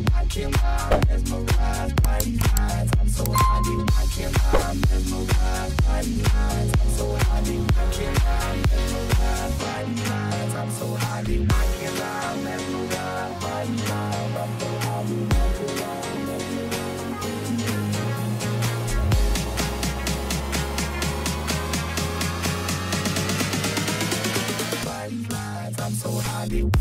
I can't lie, mesmerized by these eyes. I'm so high, I can't lie, mesmerized by these eyes. I'm so high, I can't lie, mesmerized by these eyes. I'm so high, I can't lie, mesmerized by these eyes. I'm so high, I can't lie, I'm so high.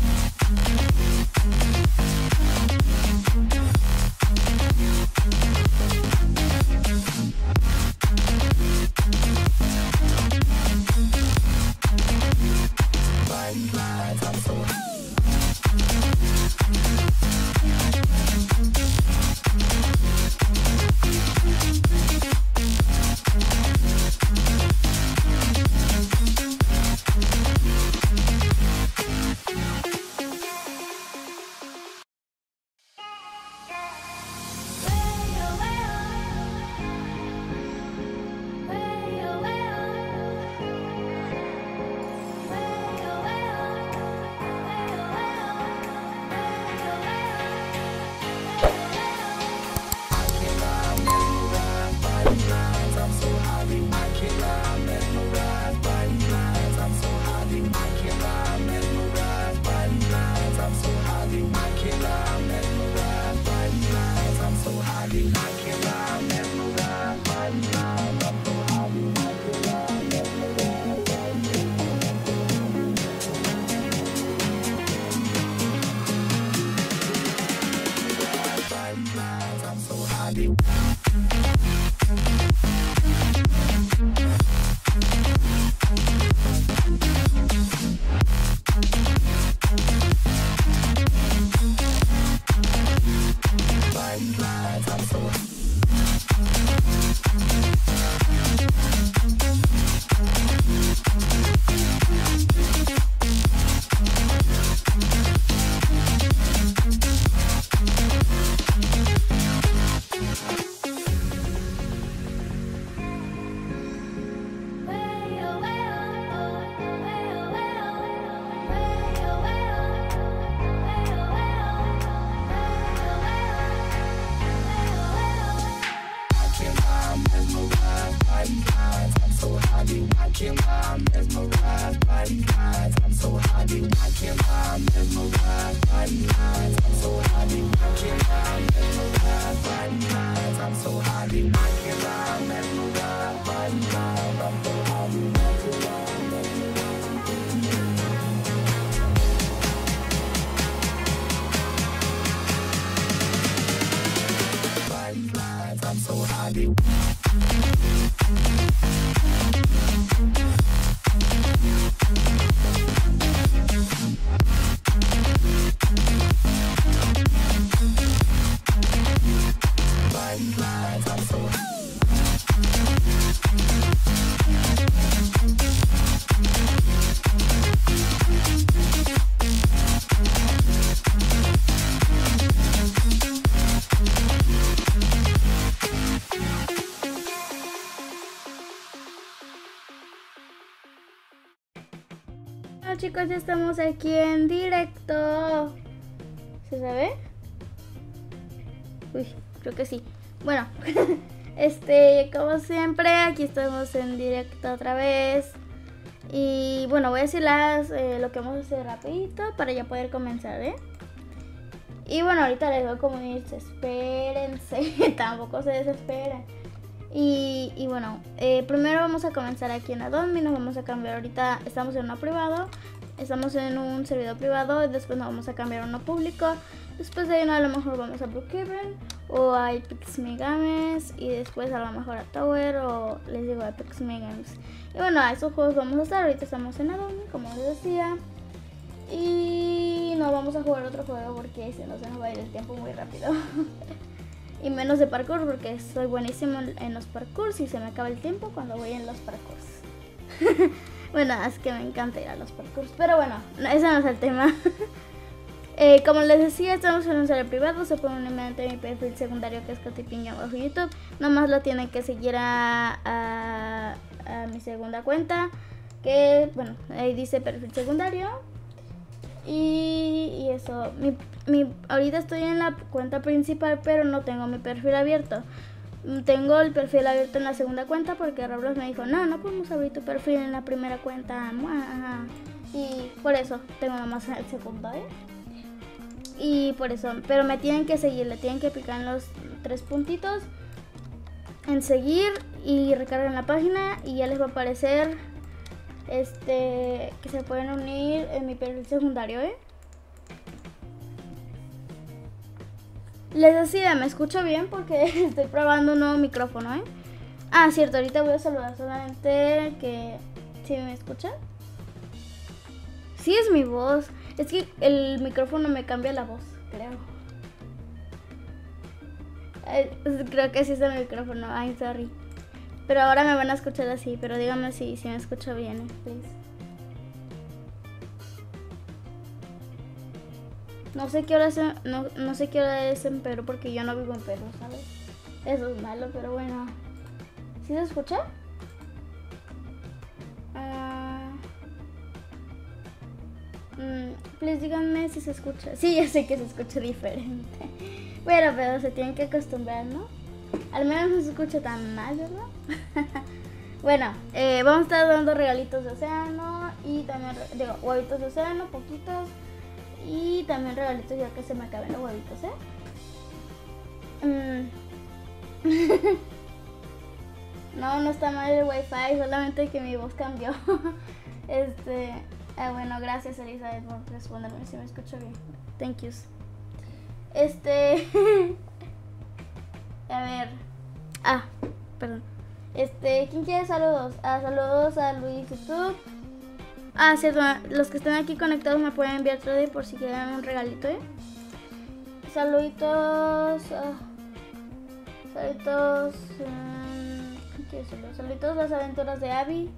Chicos, ya estamos aquí en directo. ¿Se sabe? Uy, creo que sí. Bueno, como siempre, aquí estamos en directo otra vez. Y bueno, voy a decir lo que vamos a hacer rapidito para ya poder comenzar, ¿eh? Y bueno, ahorita les voy a comunicar, espérense, tampoco se desesperen. Y bueno, primero vamos a comenzar aquí en Adobe. Nos vamos a cambiar, ahorita estamos en uno privado, estamos en un servidor privado, y después nos vamos a cambiar a uno público. Después de ahí a lo mejor vamos a Brookhaven o a Apex Megames, y después a lo mejor a Tower o les digo a Apex Megames. Y bueno, a esos juegos vamos a estar. Ahorita estamos en Adobe, como les decía, y no vamos a jugar otro juego porque si no se nos va a ir el tiempo muy rápido. Y menos de parkour porque soy buenísimo en los parkours y se me acaba el tiempo cuando voy en los parkours. Bueno, es que me encanta ir a los parkours, pero bueno, ese no es el tema. Como les decía, estamos en un servidor privado. Se pueden unir mediante mi perfil secundario, que es Katiping bajo YouTube. Nomás lo tienen que seguir a mi segunda cuenta, que bueno, ahí dice perfil secundario. Y eso, ahorita estoy en la cuenta principal, pero no tengo mi perfil abierto. Tengo el perfil abierto en la segunda cuenta porque Roblox me dijo, no podemos abrir tu perfil en la primera cuenta. Y por eso tengo nomás el segundo, Y por eso, pero me tienen que seguir, le tienen que picar en los 3 puntitos en seguir y recargan la página y ya les va a aparecer que se pueden unir en mi perfil secundario, Les decía, me escucho bien porque estoy probando un nuevo micrófono, Ah, cierto, ahorita voy a saludar solamente que... ¿Sí me escuchan? Sí, es mi voz. Es que el micrófono me cambia la voz, creo. Creo que sí es el micrófono. Ay, sorry. Pero ahora me van a escuchar así. Pero díganme si me escucho bien, please. No sé qué hora es en Perú porque yo no vivo en Perú, ¿sabes? Eso es malo, pero bueno. ¿Sí se escucha? Please díganme si se escucha. Sí, ya sé que se escucha diferente. Bueno, pero se tienen que acostumbrar, ¿no? Al menos no se escucha tan mal, ¿verdad? Bueno, vamos a estar dando regalitos de océano y también, digo, huevitos de océano, poquitos. Y también regalitos ya que se me acaben los huevitos, No está mal el wifi, solamente que mi voz cambió. Bueno, gracias Elizabeth por responderme, si me escucho bien. Thank yous. A ver. Perdón. ¿Quién quiere saludos? Saludos a Luis YouTube. Cierto, los que estén aquí conectados me pueden enviar trade por si quieren un regalito, Saluditos. Saluditos. ¿Qué es eso? Saluditos las aventuras de Abby.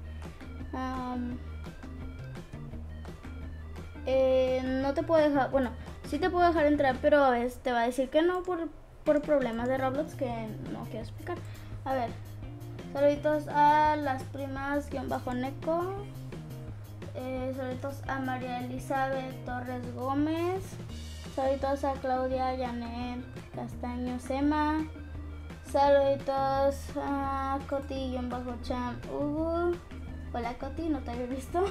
No te puedo dejar, bueno, sí te puedo dejar entrar, pero te va a decir que no por problemas de Roblox que no quiero explicar. A ver, saluditos a las primas _Neco. Saluditos a María Elizabeth Torres Gómez. Saluditos a Claudia Janet Castaño Sema. Saluditos a Coti_Cham Hugo. Hola Coti, no te había visto.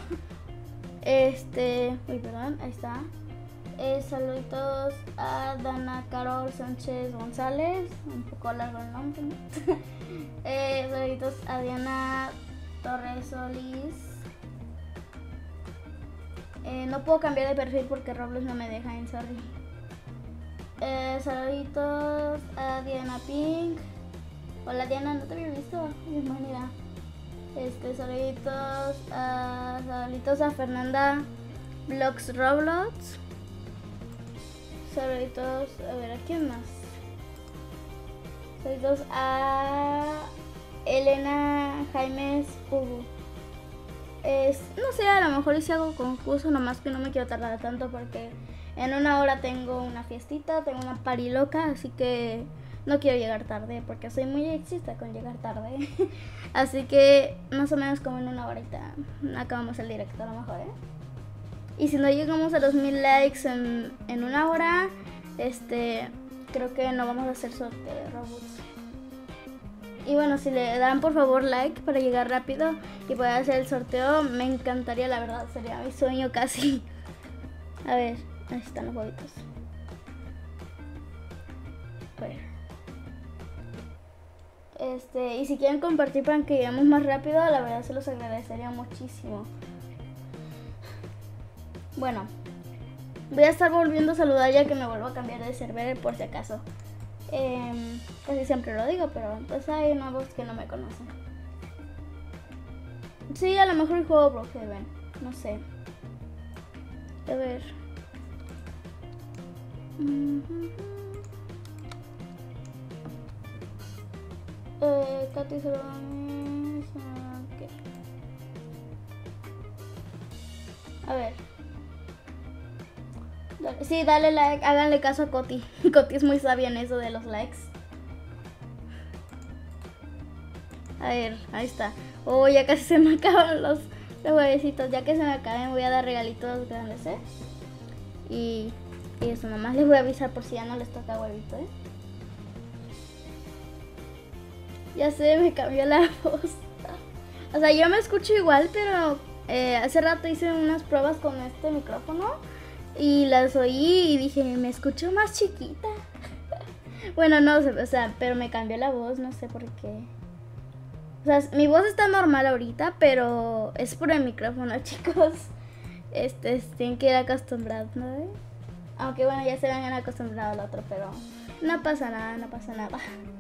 Uy, perdón, ahí está. Saluditos a Dana Carol Sánchez González. Un poco largo el nombre, ¿no? Saluditos a Diana Torres Solís. No puedo cambiar de perfil porque Roblox no me deja, sorry. Saluditos a Diana Pink. Hola Diana, no te había visto. Bienvenida. Saluditos a Fernanda Vlogs Roblox. Saluditos, a ver, ¿a quién más? Saluditos a Elena Jaimes Hugo. No sé, a lo mejor hice algo confuso, nomás que no me quiero tardar tanto porque en 1 hora tengo una fiestita, tengo una party loca, así que no quiero llegar tarde porque soy muy exista con llegar tarde. Así que más o menos como en 1 horita acabamos el directo a lo mejor, Y si no llegamos a los 1000 likes en 1 hora, creo que no vamos a hacer sorteo de Robux. Y bueno, si le dan por favor like para llegar rápido y poder hacer el sorteo, me encantaría, la verdad, sería mi sueño casi. A ver, ahí están los huevitos. A ver. Y si quieren compartir para que lleguemos más rápido, la verdad se los agradecería muchísimo. Bueno, voy a estar volviendo a saludar ya que me vuelvo a cambiar de server por si acaso. Casi siempre lo digo, pero pues hay nuevos que no me conocen. Sí, a lo mejor juego Brookhaven, no sé. A ver. Katy Solones. Okay. A ver. Sí, dale like, háganle caso a Coti. Coti es muy sabia en eso de los likes. A ver, ahí está. Oh, ya casi se me acaban los huevecitos. Ya que se me acaben voy a dar regalitos grandes, Y Y eso, nomás les voy a avisar por si ya no les toca huevito, ¿eh? Ya sé, me cambió la voz. O sea, yo me escucho igual, pero hace rato hice unas pruebas con este micrófono y las oí y dije, me escucho más chiquita. Bueno, no sé, o sea, pero me cambió la voz, no sé por qué. O sea, mi voz está normal ahorita, pero es por el micrófono, chicos. Tienen que ir acostumbrados, ¿no? Aunque bueno, ya se habían acostumbrado al otro, pero no pasa nada, no pasa nada.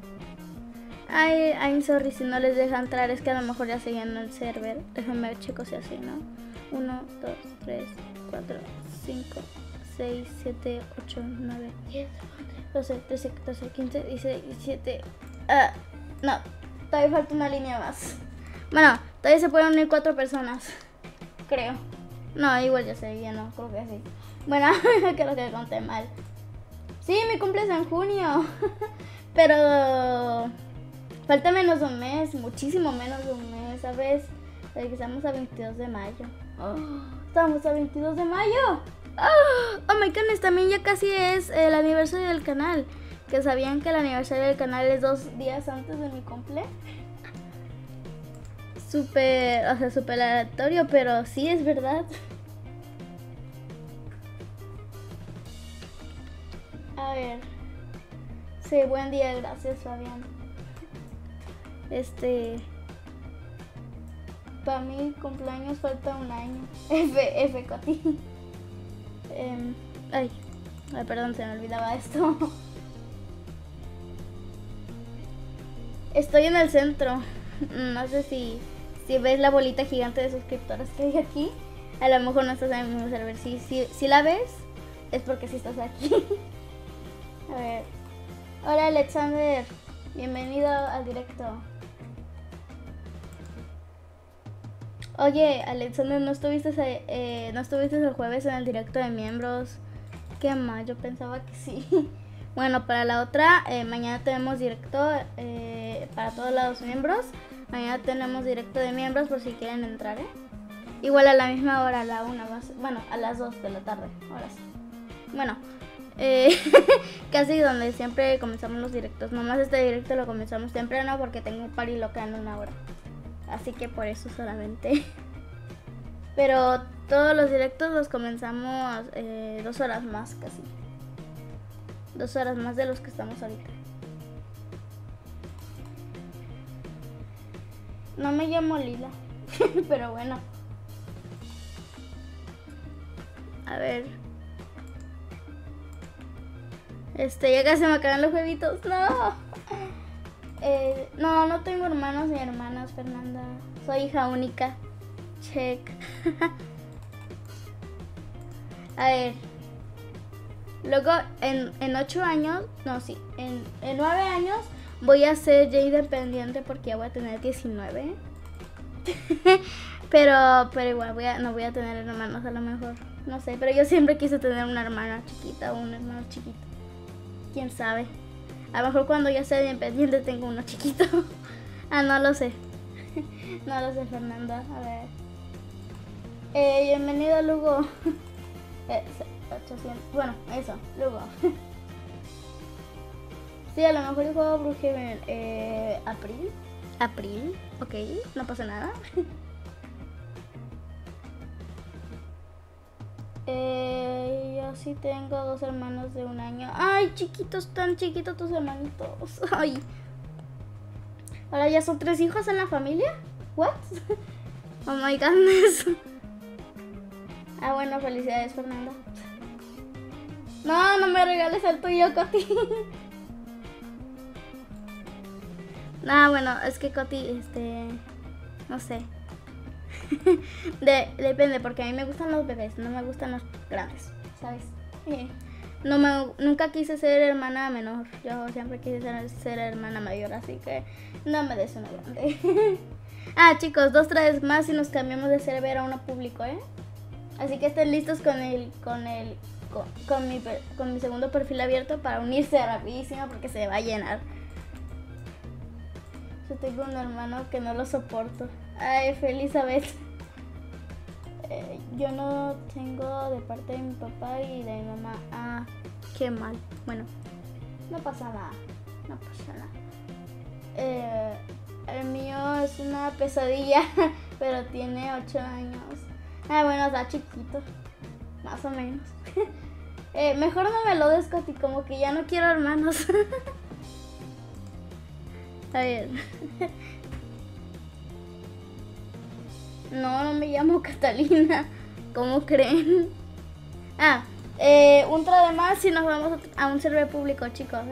Ay, sorry si no les deja entrar, es que a lo mejor ya se llenó el server. Déjenme ver, chicos, si así, ¿no? 1, 2, 3, 4, 5, 6, 7, 8, 9, 10, 12, 13, 14, 15, 16, 17. No, todavía falta una línea más. Bueno, todavía se pueden unir 4 personas, creo. No, igual ya se llenó, creo que sí. Bueno, creo que conté mal. Sí, mi cumple es en junio. Pero falta menos de un mes, muchísimo menos de un mes, ¿sabes? Estamos a 22 de mayo. Estamos a 22 de mayo. Oh my goodness, también ya casi es el aniversario del canal. Que sabían que el aniversario del canal es 2 días antes de mi cumple. Súper aleatorio, pero sí es verdad. A ver. Sí, buen día, gracias Fabián. Para mi cumpleaños falta un año. F, Coti. Ay, perdón, se me olvidaba esto. Estoy en el centro. No sé si ves la bolita gigante de suscriptores que hay aquí. A lo mejor no estás en el mismo server. Si la ves, es porque sí estás aquí. A ver. Hola Alexander, bienvenido al directo. Oye Alexander, ¿no estuviste el jueves en el directo de miembros? Qué mal, yo pensaba que sí. Bueno, para la otra, mañana tenemos directo para todos los miembros. Mañana tenemos directo de miembros por si quieren entrar, ¿eh? Igual a la misma hora, a la 1, bueno, a las 2 de la tarde, ahora sí. Bueno. Casi donde siempre comenzamos los directos. Nomás este directo lo comenzamos temprano porque tengo un party loca en 1 hora. Así que por eso solamente. Pero todos los directos los comenzamos 2 horas más casi. 2 horas más de los que estamos ahorita. No me llamo Lila. Pero bueno. A ver. Ya casi me acaban los huevitos. No. No tengo hermanos ni hermanas, Fernanda. Soy hija única. Check. A ver. Luego en 8 años, no, sí, en 9 años voy a ser ya independiente porque ya voy a tener 19. pero igual no voy a tener hermanos a lo mejor. No sé, pero yo siempre quise tener una hermana chiquita o un hermano chiquito. ¿Quién sabe? A lo mejor cuando ya sea independiente tengo uno chiquito. No lo sé. No lo sé, Fernanda. A ver. Bienvenido, Lugo. 800. Bueno, eso, Lugo. Sí, a lo mejor yo juego Brujeven April. Ok, no pasa nada. Yo sí tengo 2 hermanos de 1 año. Ay, chiquitos, tan chiquitos tus hermanitos. Ay. Ahora ya son 3 hijos en la familia. What? Oh my goodness. Bueno, felicidades, Fernanda. No me regales el tuyo, Coti. Bueno, es que Coti, no sé. Depende, porque a mí me gustan los bebés, no me gustan los grandes, ¿sabes? Nunca quise ser hermana menor, yo siempre quise ser hermana mayor, así que no me des una grande. Chicos, 2-3 más y nos cambiamos de server a uno público, ¿eh? Así que estén listos con mi segundo perfil abierto para unirse rapidísimo porque se va a llenar. Yo tengo un hermano que no lo soporto. Ay, Elizabeth. yo no tengo de parte de mi papá y de mi mamá. Ah, qué mal. Bueno, no pasa nada. No pasa nada. El mío es una pesadilla, pero tiene 8 años. Ah, bueno, está chiquito. Más o menos. Mejor no me lo des, Coti, como que ya no quiero hermanos. A ver. No me llamo Catalina. ¿Cómo creen? Ah, un tro de más y nos vamos a un server público, chicos,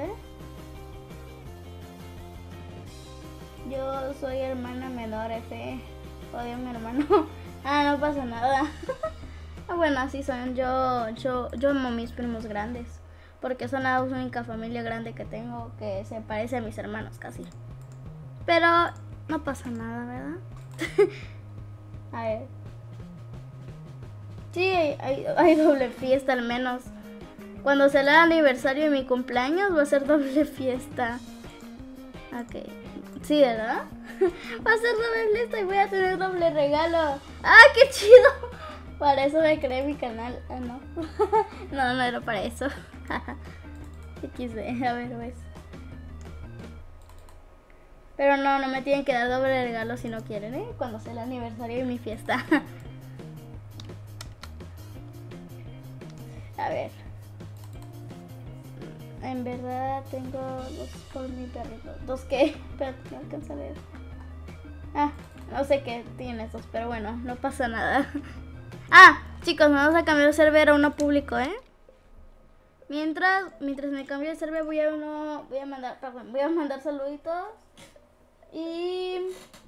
Yo soy hermana menor, Odio a mi hermano. Ah, no pasa nada. Bueno, así son. Yo amo a mis primos grandes. Porque son la única familia grande que tengo que se parece a mis hermanos casi. Pero no pasa nada, ¿verdad? A ver. Sí, hay doble fiesta al menos. Cuando sea el aniversario de mi cumpleaños va a ser doble fiesta. Ok. Sí, ¿verdad? Va a ser doble fiesta y voy a tener doble regalo. ¡Ah, qué chido! Para eso me creé mi canal. Ah, no. No era para eso. XD, a ver, pues. Pero no me tienen que dar doble regalo si no quieren, cuando sea el aniversario de mi fiesta. A ver. En verdad tengo 2 por mi perrito. ¿2 qué? Pero no alcanzo a ver. Ah, no sé qué tiene esos, pero bueno, no pasa nada. Ah, chicos, vamos a cambiar de server a uno público, Mientras me cambio de server voy a mandar saluditos. Y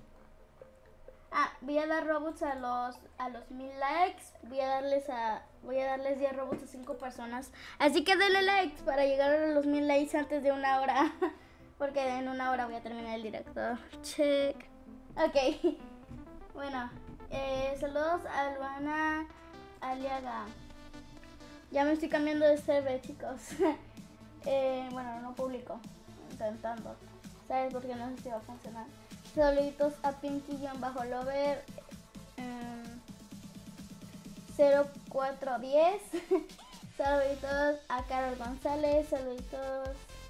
voy a dar Robux a los 1000 likes. Voy a darles 10 Robux a 5 personas. Así que denle likes para llegar a los 1000 likes antes de 1 hora. Porque en 1 hora voy a terminar el directo. Check. Ok. Bueno, saludos a Luana Aliaga. Ya me estoy cambiando de server, chicos. Bueno, no publico. Intentando. ¿Sabes por qué no sé si va a funcionar? Saluditos a Pinky-Lover 0410. Saluditos a Carol González. Saluditos.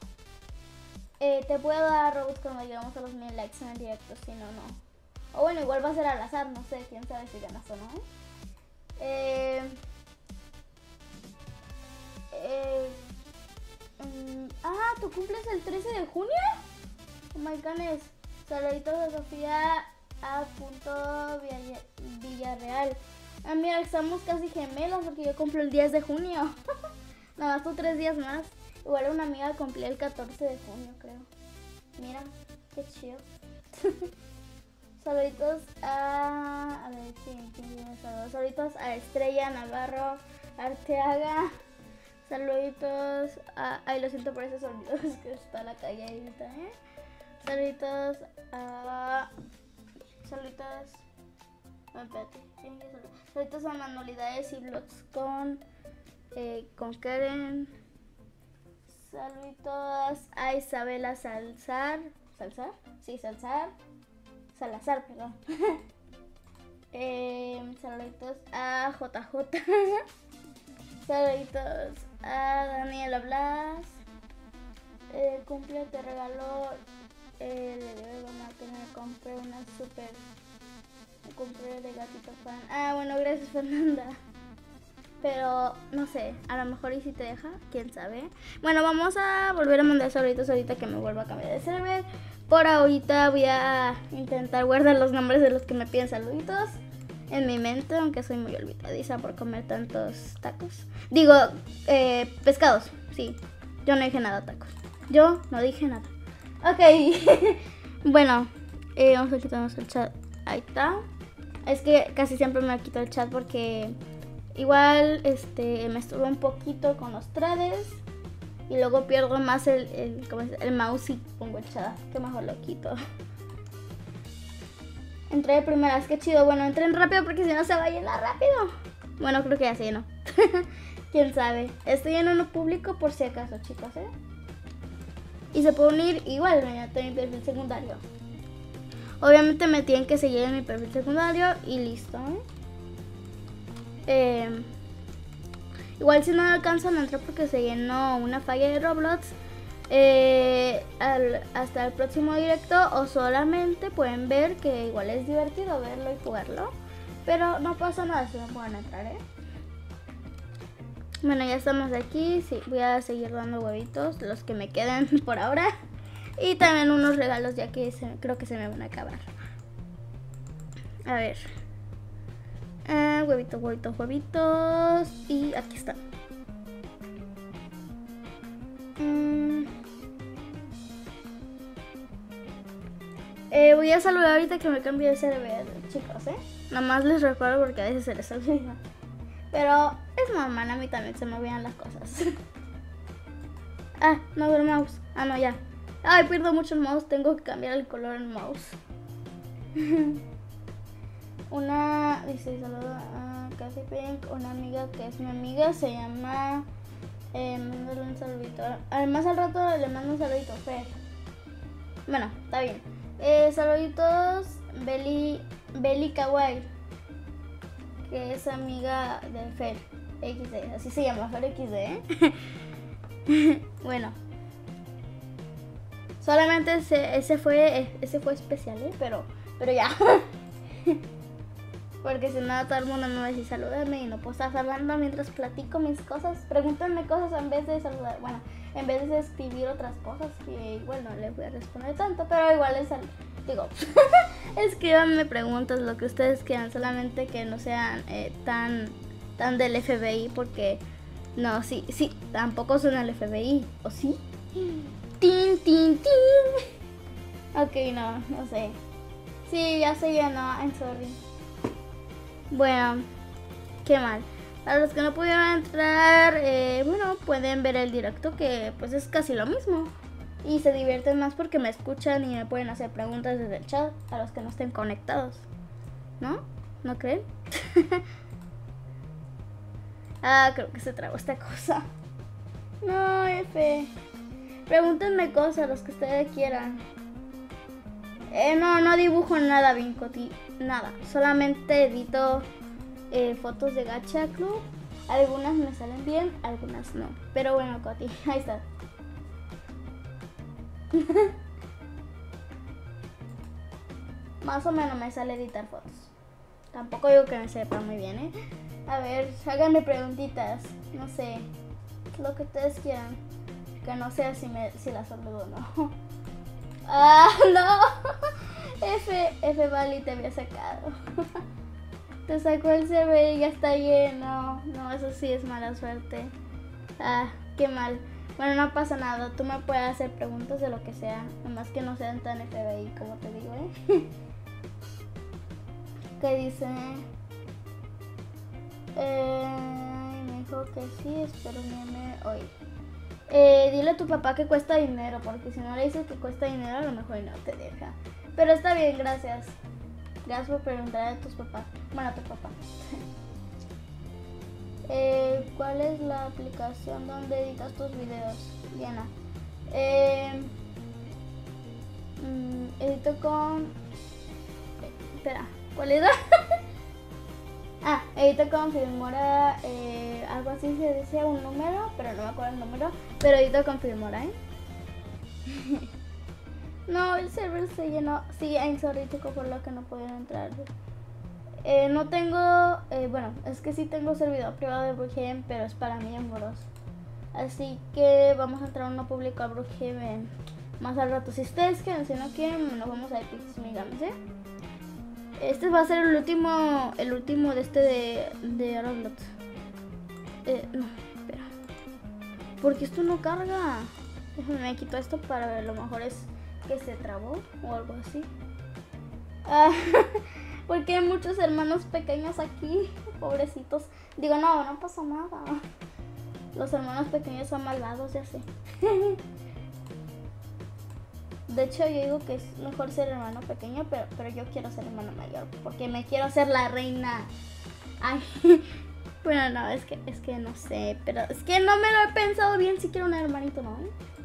Te puedo dar Robux cuando llegamos a los 1000 likes en el directo, si no, no. O bueno, igual va a ser al azar, no sé, quién sabe si ganas o no. ¿Tu cumples el 13 de junio? Oh my goodness. Saluditos a Sofía a Villarreal. Mira, estamos casi gemelos porque yo cumplo el 10 de junio. Nada más tú 3 días más. Igual una amiga cumplía el 14 de junio, creo. Mira, qué chido. Saluditos a ver, ¿quién tiene saludos? Saluditos a Estrella Navarro Arteaga. Saluditos a... Ay, lo siento por esos sonidos que está la calladita, Saluditos a... Saluditos... No, espérate. Saluditos a Manualidades y Vlogs con Karen. Saluditos a Isabela Salazar. ¿Salazar? Sí, Salazar, perdón. Saluditos a JJ. Saluditos a Daniela Blas. Cumple te regaló. Le digo que me compré una super. Me compré de Gatito Fan. Ah, bueno, gracias, Fernanda. Pero no sé, a lo mejor y si te deja, quién sabe. Bueno, vamos a volver a mandar saluditos ahorita que me vuelva a cambiar de server. Por ahorita voy a intentar guardar los nombres de los que me piden saluditos en mi mente, aunque soy muy olvidadiza por comer tantos tacos. Digo, pescados, sí. Yo no dije nada, tacos. Yo no dije nada. Ok. Bueno, vamos a quitarnos el chat. Ahí está. Es que casi siempre me quito el chat porque igual me estorbo un poquito con los threads y luego pierdo más el mouse y pongo el chat, que mejor lo quito. Entré de primeras, qué chido. Bueno, entren rápido porque si no se va a llenar rápido. Bueno, creo que ya se llenó. Quién sabe. Estoy en uno público por si acaso, chicos, Y se puede unir igual mediante mi perfil secundario. Obviamente me tienen que seguir en mi perfil secundario y listo, Igual si no alcanzan a entrar porque se llenó una falla de Roblox, hasta el próximo directo, o solamente pueden ver que igual es divertido verlo y jugarlo, pero no pasa nada si no pueden entrar, Bueno, ya estamos aquí. Sí, voy a seguir dando huevitos, los que me queden por ahora, y también unos regalos ya que creo que se me van a acabar. A ver, huevitos, huevitos, huevitos, y aquí están. Voy a saludar ahorita que me cambie de server, chicos, Nomás les recuerdo porque a veces se les olvida. Pero es normal, a mí también se me olvidan las cosas. No veo el mouse. No, ya. Ay, pierdo mucho el mouse, tengo que cambiar el color del mouse. Dice, saludo a Cassie Pink, una amiga que es mi amiga, se llama... mándale un saludito. Además al rato le mando un saludito, Fer. Bueno, está bien. Saluditos, Beli Kawaii, que es amiga de Fer XD, así se llama, Fer XD, Bueno, solamente ese fue especial, pero ya. Porque si no, todo el mundo me va a decir salúdame y no puedo estar hablando mientras platico mis cosas. Pregúntenme cosas en vez de saludar. Bueno, en vez de escribir otras cosas que igual no les voy a responder tanto, pero igual digo, escríbanme preguntas, lo que ustedes quieran, solamente que no sean tan del FBI, porque no, sí, tampoco son el FBI, ¿o sí? Tin, tin, tin. Ok, no sé. Sí, ya se llenó, I'm sorry. Bueno, qué mal. Para los que no pudieron entrar, bueno, pueden ver el directo, que pues es casi lo mismo. Y se divierten más porque me escuchan y me pueden hacer preguntas desde el chat a los que no estén conectados. ¿No? ¿No creen? Creo que se trabó esta cosa. No, F. Pregúntenme cosas, los que ustedes quieran. No dibujo nada, Vincoti. Nada. Solamente edito fotos de Gacha Club. Algunas me salen bien, algunas no. Pero bueno, Coti, ahí está. Más o menos me sale editar fotos. Tampoco digo que me sepa muy bien, A ver, háganme preguntitas. No sé, lo que ustedes quieran. Que no sé si la saludo o no. No. F Vali te había sacado. Te sacó el server y ya está lleno. No, eso sí es mala suerte. Qué mal. Bueno, no pasa nada, tú me puedes hacer preguntas de lo que sea, nomás que no sean tan FBI, como te digo, ¿Qué dice? Me dijo que sí, espero meme hoy. Dile a tu papá que cuesta dinero, porque si no le dices que cuesta dinero, a lo mejor no te deja. Pero está bien, gracias. Gracias por preguntar a tus papás. Bueno, a tu papá. ¿Cuál es la aplicación donde editas tus videos, Diana? Edito con... Espera, ¿cuál era? Edito con Filmora, algo así se decía, un número, pero no me acuerdo el número. Pero edito con Filmora, No, el server se llenó. Sí, I'm sorry, chicos, por lo que no pudieron entrar. No tengo, bueno, es que sí tengo servidor privado de Brookhaven, pero es para miembros. Así que vamos a entrar a uno público a Brookhaven más al rato. Si ustedes quieren, si no quieren, nos vamos a Epic Migames, Este va a ser el último de Roblox. No, espera. Porque esto no carga. Déjame, me quito esto para ver, a lo mejor es que se trabó o algo así. Porque hay muchos hermanos pequeños aquí, pobrecitos. Digo, no pasa nada. Los hermanos pequeños son malvados, ya sé. De hecho, yo digo que es mejor ser hermano pequeño, pero yo quiero ser hermano mayor, porque me quiero hacer la reina. Ay, bueno, no, es que no sé, pero es que no me lo he pensado bien si quiero un hermanito, ¿no?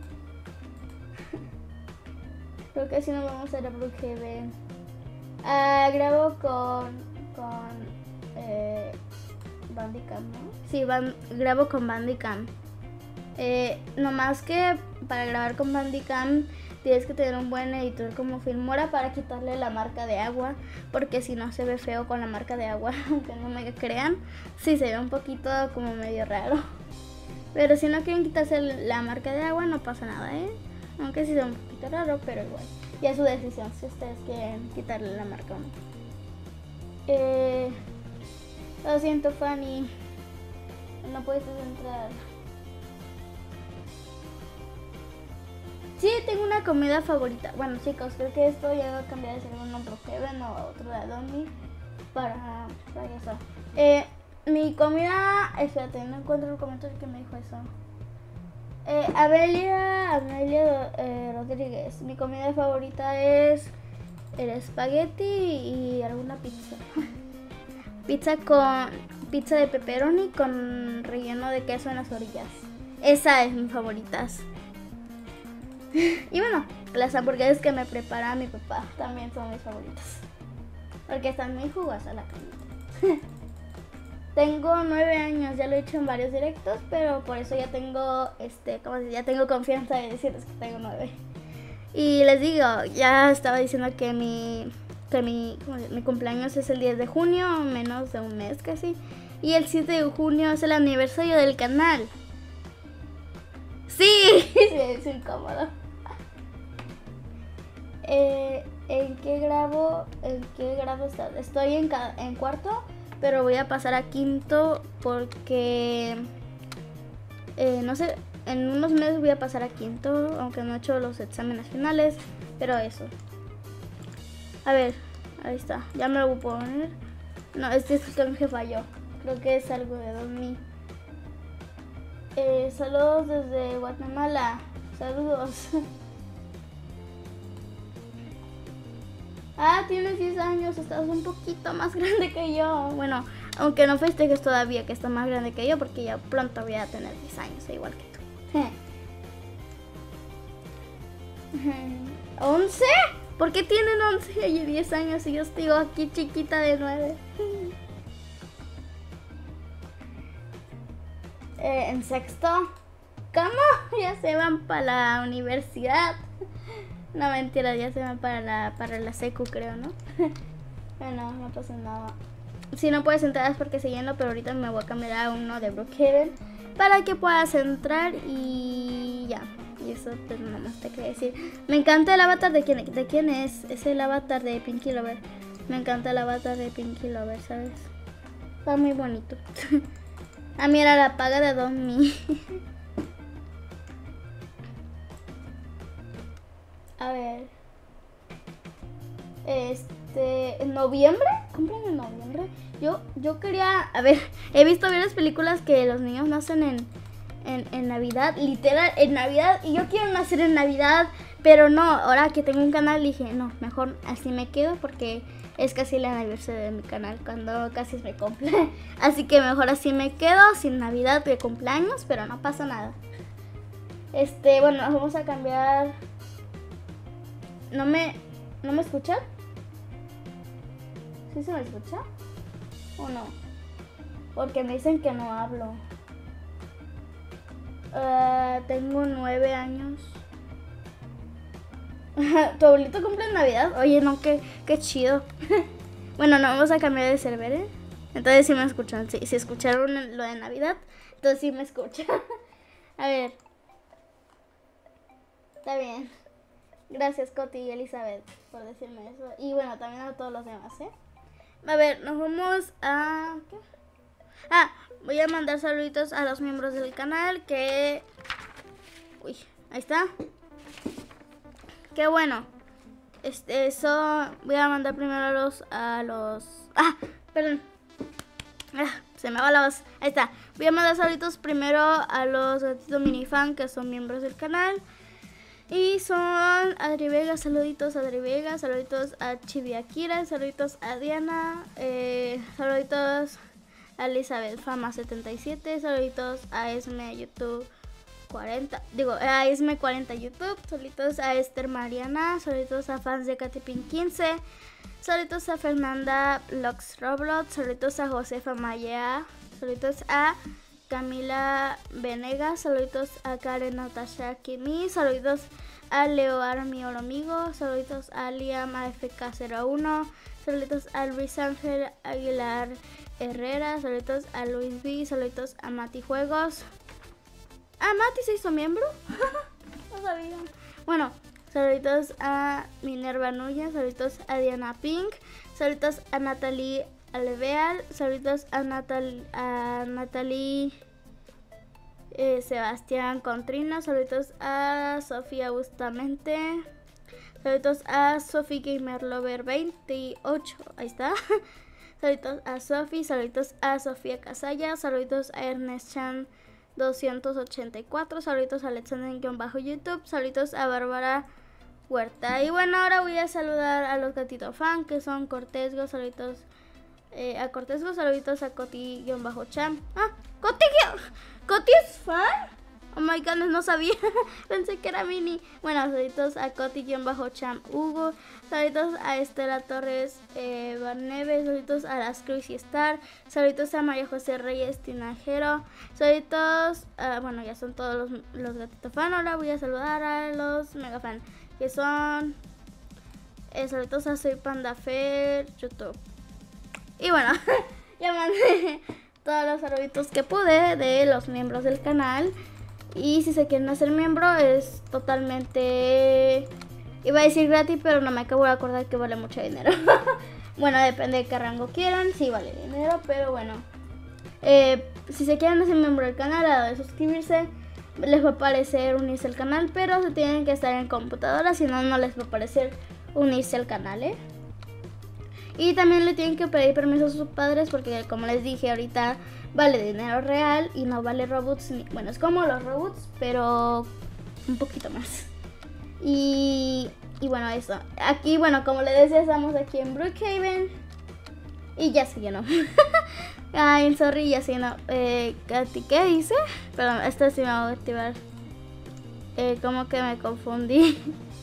Creo que si nos vamos a ir a Brookhaven. Grabo con Bandicam, ¿no? Sí, grabo con Bandicam. No más que para grabar con Bandicam tienes que tener un buen editor como Filmora para quitarle la marca de agua, porque si no se ve feo con la marca de agua, aunque no me crean, sí se ve un poquito como medio raro. Pero si no quieren quitarse la marca de agua no pasa nada, aunque sí se ve un poquito raro, pero igual. Ya es su decisión si ustedes quieren quitarle la marca o no. Lo siento, Fanny, no puedes entrar. Sí, tengo una comida favorita. Bueno, chicos, creo que esto ya va a cambiar de ser uno Brookhaven o otro de Adonis para eso. Mi comida... Espérate, no encuentro el comentario que me dijo eso. Amelia Rodríguez. Mi comida favorita es el espagueti y alguna pizza. Pizza de pepperoni con relleno de queso en las orillas. Esa es mi favorita. Y bueno, las hamburguesas que me prepara mi papá también son mis favoritas, porque están muy jugosas la carnita. Tengo 9 años, ya lo he hecho en varios directos, pero por eso ya tengo, ya tengo confianza de decirles que tengo 9. Y les digo, ya estaba diciendo que mi cumpleaños es el 10 de junio, menos de un mes casi. Y el 7 de junio es el aniversario del canal. Sí, es incómodo. ¿En qué grado estás? Estoy en cuarto, pero voy a pasar a quinto porque no sé, en unos meses voy a pasar a quinto, aunque no he hecho los exámenes finales, pero eso. A ver, ahí está, ya me lo voy a poner. No, este es el que falló, creo que es algo de 2000. Saludos desde Guatemala, saludos. Tienes 10 años, estás un poquito más grande que yo. Bueno, aunque no festejes todavía que estás más grande que yo, porque ya pronto voy a tener 10 años, igual que tú. ¿11? ¿Por qué tienen 11 y 10 años y yo estoy aquí chiquita de 9? En sexto. ¿Cómo? Ya se van para la universidad. No, mentira, ya se van para la secu, creo, ¿no? Bueno, no pasa nada. Si no puedes entrar es porque se llenó, pero ahorita me voy a cambiar a uno de Brookhaven para que puedas entrar y ya. Y eso pues nada más te quería decir. Me encanta el avatar de quién es. Es el avatar de Pinky Lover. Me encanta el avatar de Pinky Lover, ¿sabes? Está muy bonito. Mira, la paga de 2000. A ver. ¿En noviembre? ¿Cumplen en noviembre? Yo quería... A ver, he visto varias películas que los niños nacen en Navidad. Literal, en Navidad. Y yo quiero nacer en Navidad. Pero no, ahora que tengo un canal dije, no, mejor así me quedo porque es casi el aniversario de mi canal, cuando casi me cumple. Así que mejor así me quedo, sin Navidad de cumpleaños, pero no pasa nada. Bueno, nos vamos a cambiar... ¿No me escuchan? ¿Sí se me escucha? ¿O no? Porque me dicen que no hablo. Tengo 9 años. ¿Tu abuelito cumple en Navidad? Oye, no, qué chido. Bueno, no, vamos a cambiar de server, ¿eh? Entonces sí me escuchan. Sí, si escucharon lo de Navidad, entonces sí me escuchan. A ver. Está bien. Gracias, Coti y Elizabeth, por decirme eso. Y bueno, también a todos los demás, ¿eh? A ver, nos vamos a... ¿qué? Voy a mandar saluditos a los miembros del canal que... Uy, ahí está. Qué bueno. Eso... Voy a mandar primero a los... Perdón. Se me va la voz. Ahí está. Voy a mandar saluditos primero a los gatitos minifan que son miembros del canal. Y son Adri Vega, saluditos a Adri Vega, saluditos a Chibi Akira, saluditos a Diana, saluditos a Elizabeth Fama 77, saluditos a Esme YouTube 40, a Esme 40 YouTube, saluditos a Esther Mariana, saluditos a fans de Catipin 15, saluditos a Fernanda Lux Roblox, saluditos a Josefa Maya saluditos a Camila Venegas, saluditos a Karen Natasha Kimi, saluditos a Leo Armi Oromigo, saluditos a Liam AFK01, saluditos a Luis Ángel Aguilar Herrera, saluditos a Luis B, saluditos a Mati Juegos. Ah, Mati se hizo miembro. No sabía. Bueno, saluditos a Minerva Núñez, saluditos a Diana Pink, saluditos a Natalie Alveal, saluditos a Natalie Sebastián Contrina, saluditos a Sofía Bustamante, saluditos a Sophie Gamer Lover 28, ahí está. Saluditos a Sophie, saluditos a Sofía Casalla, saluditos a Ernest Chan 284, saluditos a Alexander-YouTube, saluditos a Bárbara Huerta. Y bueno, ahora voy a saludar a los gatitos fan, que son Cortesgo, saluditos a Cortesgo, saluditos a Coti-Cham. Ah, ¿Coti es fan? Oh my god, no sabía. Pensé que era Mini. Bueno, saluditos a Coti-Cham Hugo, saluditos a Estela Torres Barneves, saluditos a las Crazy Star, saluditos a María José Reyes Tinajero, saluditos, bueno, ya son todos los gatitos fan. Ahora voy a saludar a los mega fan, que son saluditos a Soy Panda Fer YouTube. Y bueno, ya mandé todos los saluditos que pude de los miembros del canal. Y si se quieren hacer miembro es totalmente, iba a decir gratis, pero no me acabo de acordar que vale mucho dinero. Bueno, depende de qué rango quieran, sí vale dinero, pero bueno. Si se quieren hacer miembro del canal, a la de suscribirse, les va a aparecer unirse al canal, pero se tienen que estar en computadora, si no, no les va a aparecer unirse al canal, Y también le tienen que pedir permiso a sus padres porque, como les dije ahorita, vale dinero real y no vale Robux. Bueno, es como los Robux, pero un poquito más. Y bueno, eso. Aquí, bueno, como les decía, estamos aquí en Brookhaven. Y ya se llenó. Ay, sorry, ya se llenó. Katy, ¿qué dice? Perdón, esta sí me va a activar. Como que me confundí.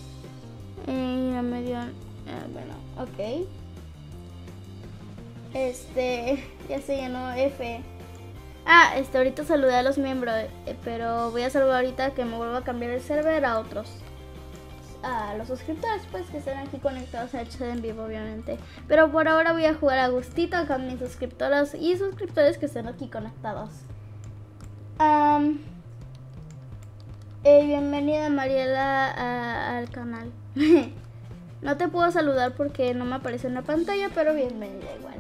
No me dio... bueno, ok. Ya se llenó F. Ahorita saludé a los miembros, pero voy a saludar ahorita que me vuelva a cambiar el server a otros. A los suscriptores, pues, que están aquí conectados a HD en vivo, obviamente. Pero por ahora voy a jugar a gustito con mis suscriptoras y suscriptores que están aquí conectados. Bienvenida, Mariela, al canal. No te puedo saludar porque no me aparece en la pantalla, pero bienvenida igual.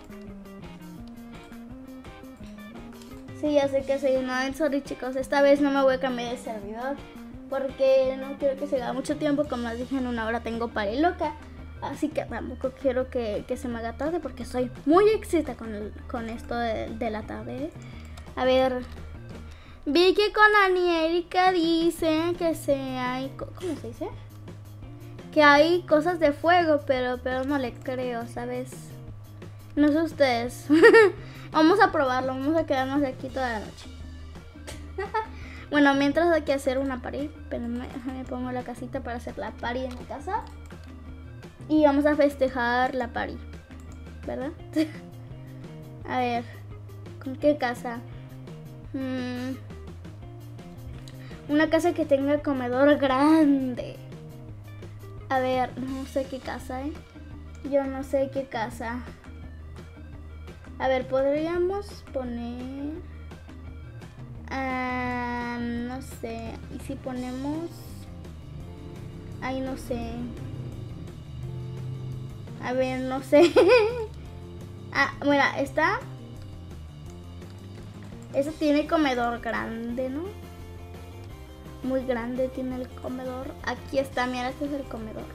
Sí, ya sé que soy una... Sorry, chicos, esta vez no me voy a cambiar de servidor porque no quiero que se haga mucho tiempo. Como les dije, en una hora tengo pari loca, así que tampoco quiero que se me haga tarde porque soy muy excitada con esto de la tarde. A ver, vi que con Ani Erika dice que hay... ¿Cómo se dice? Que hay cosas de fuego, pero no le creo, ¿sabes? No sé ustedes. Vamos a probarlo, vamos a quedarnos aquí toda la noche. Bueno, mientras hay que hacer una party. Pero me pongo la casita para hacer la party en mi casa. Y vamos a festejar la party, ¿verdad? A ver, ¿con qué casa? Una casa que tenga comedor grande. A ver, no sé qué casa, Yo no sé qué casa. A ver, podríamos poner... no sé. ¿Y si ponemos...? Ay, no sé. A ver, no sé. Bueno, esta tiene comedor grande, ¿no? Muy grande tiene el comedor. Aquí está, mira, este es el comedor.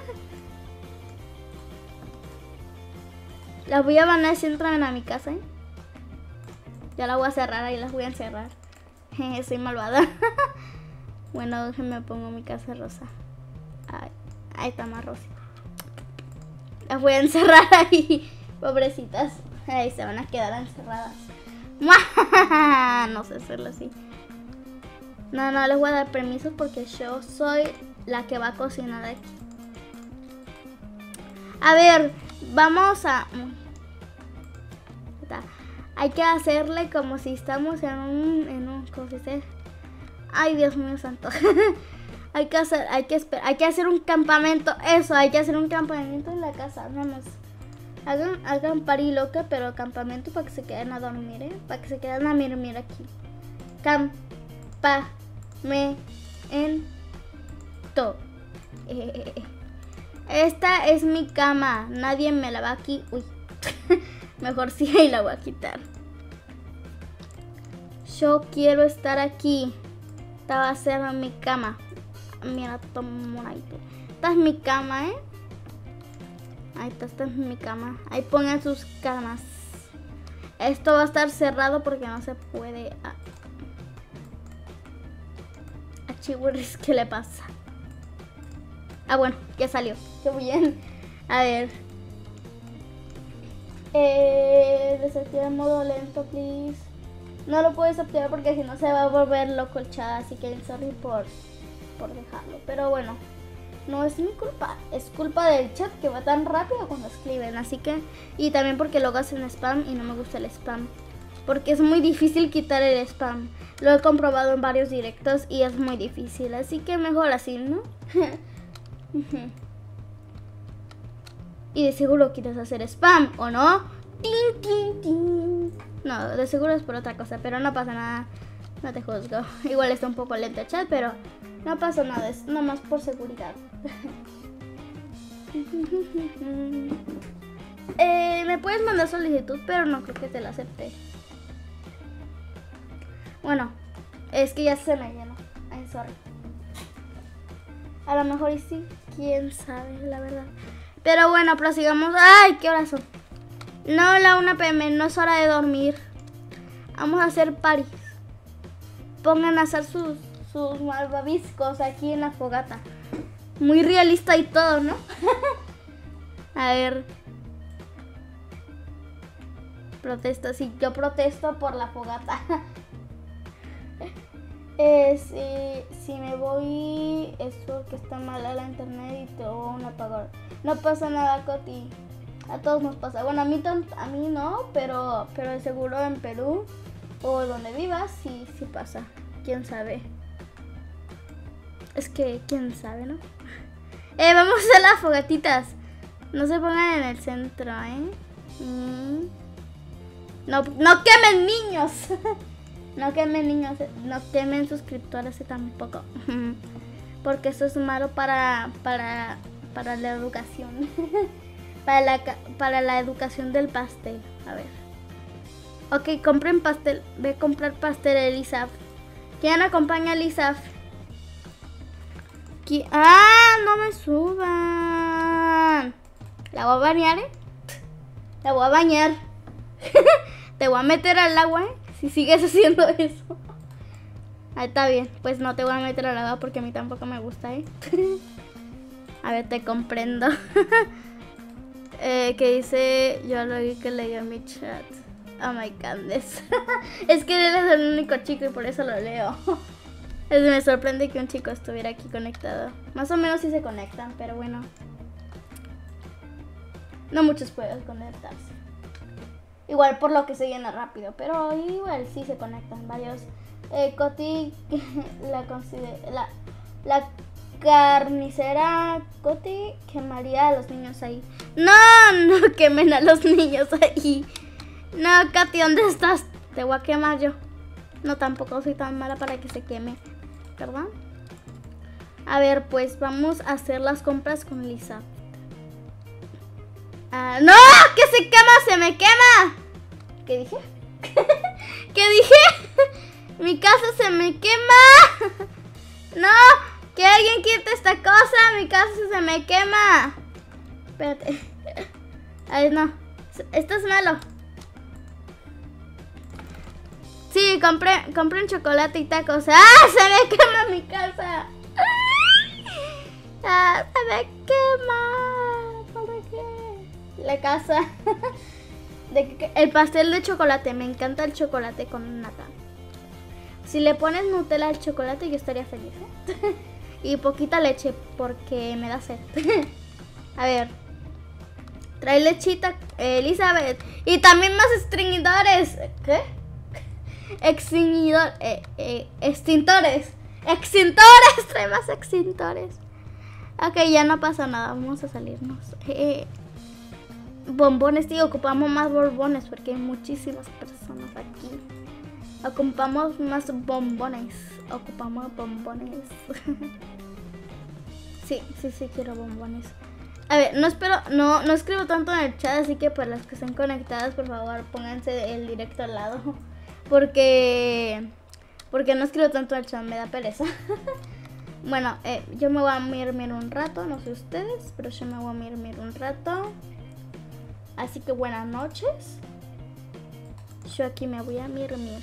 Las voy a banear si entran a mi casa, Ya la voy a cerrar, ahí las voy a encerrar. Soy malvada. Bueno, déjenme pongo mi casa rosa. Ahí está más rosa. Las voy a encerrar ahí. Pobrecitas. Ahí se van a quedar encerradas. No sé hacerlo así. No les voy a dar permiso porque yo soy la que va a cocinar aquí. A ver, vamos a... Hay que hacerle como si estamos en un ¿cómo se dice? Ay, Dios mío santo. hay que hacer un campamento. Eso, hay que hacer un campamento en la casa. Vamos. Hagan party loca, pero campamento para que se queden a dormir, ¿eh? Para que se queden a dormir aquí. Campamento. Esta es mi cama. Nadie me la va aquí. Uy. Mejor sí, ahí la voy a quitar. Yo quiero estar aquí. Esta va a ser mi cama. Mira, tomonito. Esta es mi cama, ¿eh? Ahí está, esta es mi cama. Ahí pongan sus camas. Esto va a estar cerrado porque no se puede. A Chihuahua, ¿qué le pasa? Ah, bueno, ya salió. Qué bien. A ver. Desactiva el modo lento, please. No lo puedes activar porque si no se va a volver loco el chat. Así que sorry por dejarlo. Pero bueno, no es mi culpa. Es culpa del chat que va tan rápido cuando escriben. Así que, y también porque luego hacen spam y no me gusta el spam. Porque es muy difícil quitar el spam. Lo he comprobado en varios directos y es muy difícil. Así que mejor así, ¿no? Y de seguro quieres hacer spam, ¿o no? ¡Tin, tin, tin! No, de seguro es por otra cosa, pero no pasa nada. No te juzgo. Igual está un poco lento el chat, pero no pasa nada. Es nomás por seguridad. Me puedes mandar solicitud, pero no creo que te la acepte. Bueno, es que ya se me llenó. Ay, sorry. A lo mejor y sí, quién sabe, la verdad. Pero bueno, prosigamos. ¡Ay, qué horas son! No, la 1 p.m, no es hora de dormir. Vamos a hacer paris. Pongan a hacer sus malvaviscos aquí en la fogata. Muy realista y todo, ¿no? A ver. Protesto, sí, yo protesto por la fogata. Si me voy es porque está mala la internet y tengo un apagón. No pasa nada, Coti. A todos nos pasa. Bueno, a mí no, pero de seguro en Perú o donde vivas sí pasa. ¿Quién sabe? Es que, ¿quién sabe, no? Vamos a hacer las fogatitas. No se pongan en el centro, ¿eh? No quemen niños. No quemen niños, no quemen suscriptores tampoco. Porque eso es malo para la educación. para la educación del pastel. A ver. Ok, compren pastel. Ve a comprar pastel, Elisaf. ¿Quién acompaña a Elisaf? No me suban. La voy a bañar, ¿eh? La voy a bañar. Te voy a meter al agua, ¿eh? Si sigues haciendo eso. Está bien. Pues no te voy a meter al agua porque a mí tampoco me gusta, ¿eh? A ver, te comprendo. Que dice... Yo lo vi que leyó mi chat. Oh my goodness. Es que él es el único chico y por eso lo leo. Me sorprende que un chico estuviera aquí conectado. Más o menos sí se conectan, pero bueno. No muchos pueden conectarse. Igual por lo que se llena rápido, pero igual sí se conectan varios. Coti, la carnicera Coti quemaría a los niños ahí. No quemen a los niños ahí. No, Coti, ¿dónde estás? Te voy a quemar yo. No, tampoco soy tan mala para que se queme, ¿verdad? A ver, pues vamos a hacer las compras con Lisa. ¡No! ¡Que se quema! ¡Se me quema! ¿Qué dije? ¿Qué dije? ¡Mi casa se me quema! ¡No! ¡Que alguien quite esta cosa! ¡Mi casa se me quema! Espérate. Ay, no. Esto es malo. Sí, compré chocolate y tacos. ¡Ah! ¡Se me quema mi casa! ¡Ah! ¡Se me quema! ¿Por qué? La casa. El pastel de chocolate. Me encanta el chocolate con nata. Si le pones Nutella al chocolate, yo estaría feliz, ¿eh? Y poquita leche, porque me da sed. A ver. Trae lechita, Elizabeth. Y también más extinguidores. ¿Qué? Extintores. Extintores. Trae más extintores. Ok, ya no pasa nada. Vamos a salirnos. Bombones, tío. Ocupamos más bombones porque hay muchísimas personas aquí. Ocupamos más bombones. Ocupamos bombones. Sí, quiero bombones. A ver, no escribo tanto en el chat, así que para las que estén conectadas, por favor, pónganse el directo al lado. Porque no escribo tanto en el chat, me da pereza. Bueno, yo me voy a mirmir un rato, no sé ustedes, pero yo me voy a mirmir un rato. Así que buenas noches. Yo aquí me voy a mirmir.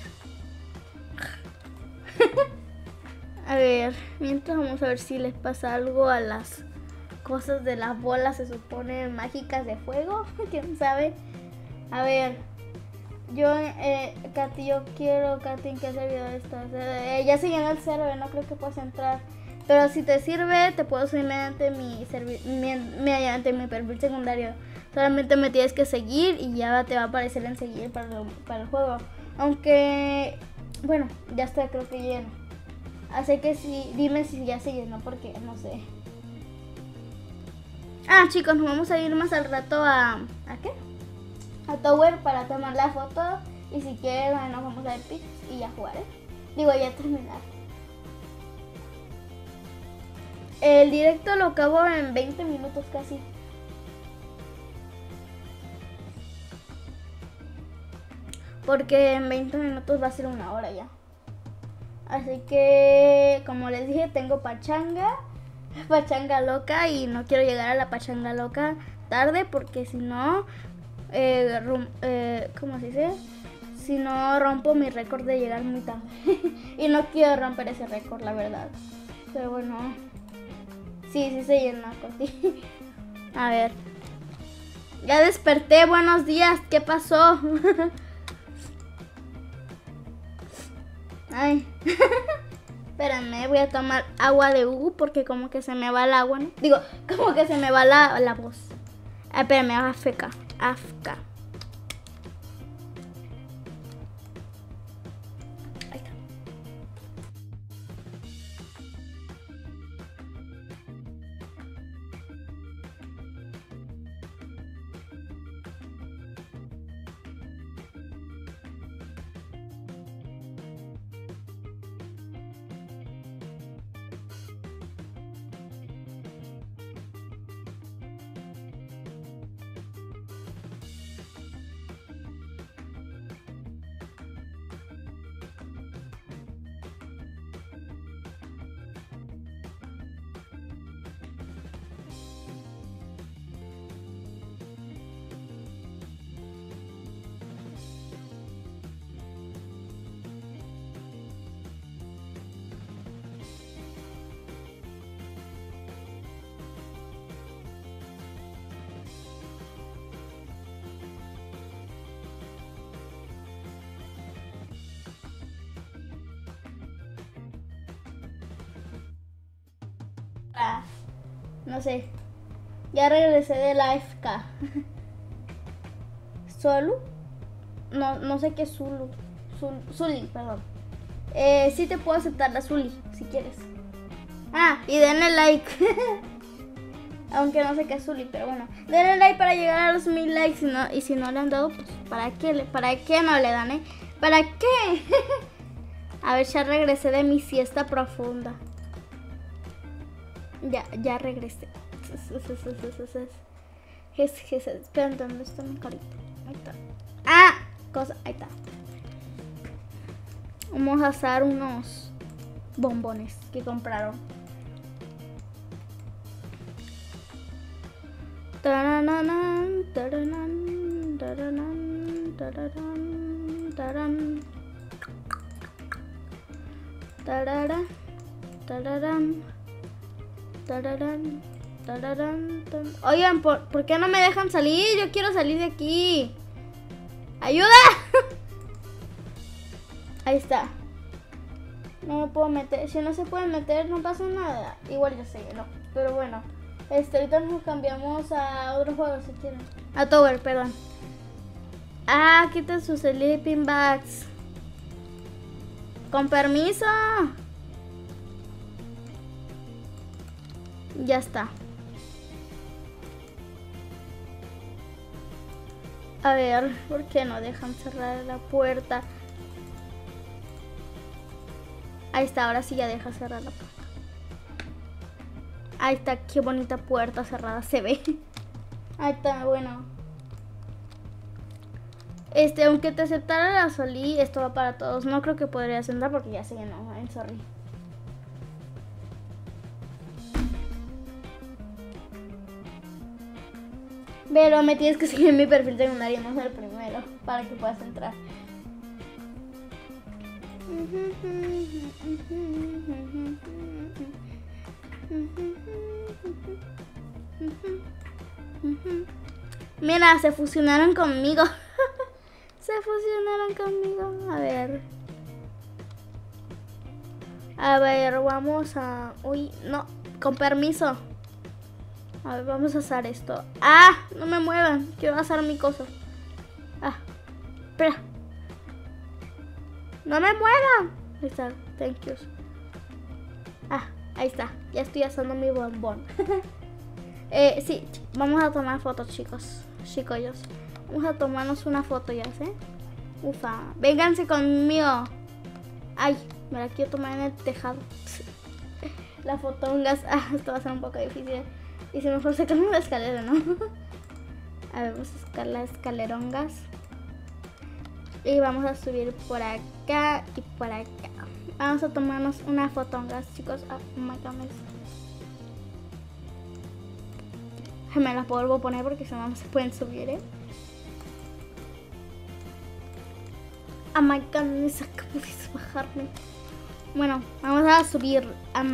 A ver, mientras vamos a ver si les pasa algo a las cosas de las bolas, se supone mágicas de fuego. ¿Quién sabe? A ver, Katy, yo quiero, Katy, ¿en qué servidor estás? Ya se llenó el server, no creo que puedas entrar. Pero si te sirve, te puedo subir mediante mi perfil secundario. Solamente me tienes que seguir y ya te va a aparecer en seguir para el juego. Aunque, bueno, ya está, creo que lleno. Así que sí, dime si ya se llenó porque no sé. Ah, chicos, nos vamos a ir más al rato ¿a qué? A Tower para tomar la foto. Y si quieren, bueno, nos vamos a Epic y ya jugar, Digo, ya terminar. El directo lo acabo en 20 minutos casi. Porque en 20 minutos va a ser 1 hora ya. Así que, como les dije, tengo pachanga loca y no quiero llegar a la pachanga loca tarde porque si no, ¿cómo se dice? Si no, rompo mi récord de llegar muy tarde. Y no quiero romper ese récord, la verdad. Pero bueno, sí se llenó, Coti. A ver. Ya desperté, buenos días, ¿qué pasó? Ay, espérame, voy a tomar agua de Hugo porque como que se me va el agua, ¿no? Digo, como que se me va la voz. Espérame, afk. Ahí está. No sé. Ya regresé de la AFK. ¿Zulu? No sé qué es Zulu. Zuli, perdón. Sí te puedo aceptar la Zuli, si quieres. Ah, y denle like. Aunque no sé qué es Zuli, pero bueno. Denle like para llegar a los 1000 likes. Y si no le han dado, pues ¿para qué no le dan, ¿Para qué? A ver, ya regresé de mi siesta profunda. Ya regresé. Espera, ¿dónde está mi carita? Ahí está. Ah, ahí está. Vamos a hacer unos bombones que compraron. Tarananan, taranan, taranan, taranan, taran. Tarara, tararan. Tararán, tararán, tararán. Oigan, ¿por qué no me dejan salir? Yo quiero salir de aquí. ¡Ayuda! Ahí está. No me puedo meter. Si no se puede meter, no pasa nada. Igual ya sé, no. Pero bueno. Ahorita nos cambiamos a otro juego si quieren. A Tower, perdón. Ah, quiten sus sleeping bags. Con permiso. Ya está. A ver, ¿por qué no dejan cerrar la puerta? Ahí está, ahora sí ya deja cerrar la puerta. Ahí está, qué bonita puerta cerrada se ve. Ahí está, bueno. Aunque te aceptara la Soli, esto va para todos. No creo que podrías entrar porque ya se llenó. Sorry. Pero me tienes que seguir en mi perfil secundario, no ser el primero, para que puedas entrar. Mira, se fusionaron conmigo. Se fusionaron conmigo. A ver, vamos a... Uy, no, con permiso. A ver, vamos a hacer esto. ¡Ah! No me muevan. Quiero hacer mi cosa. Ah, espera. ¡No me muevan! Ahí está, thank you. Ah, ahí está. Ya estoy haciendo mi bombón. Sí, vamos a tomar fotos, chicos. Chicollos. Vamos a tomarnos una foto ya, ¿sí? Ufa. Vénganse conmigo. Ay, me la quiero tomar en el tejado. La fotongas. Ah, esto va a ser un poco difícil. Y si mejor sacamos la escalera, ¿no? A ver, vamos a sacar las escalerongas. Y vamos a subir por acá y por acá. Vamos a tomarnos una fotongas, chicos. Oh my goodness. Me las vuelvo a poner porque si no, no se pueden subir, ¿eh? Oh my goodness, acabo de bajarme. Bueno, vamos a subir.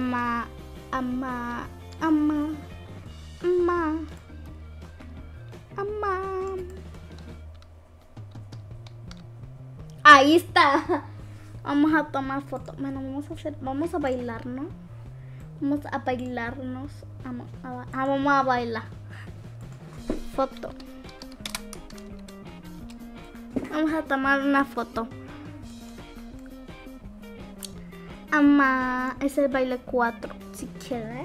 Ahí está. Vamos a tomar foto. Bueno, vamos a bailar, ¿no? Vamos a bailarnos. Vamos a bailar. Foto. Vamos a tomar una foto. Es el baile 4, si quieres.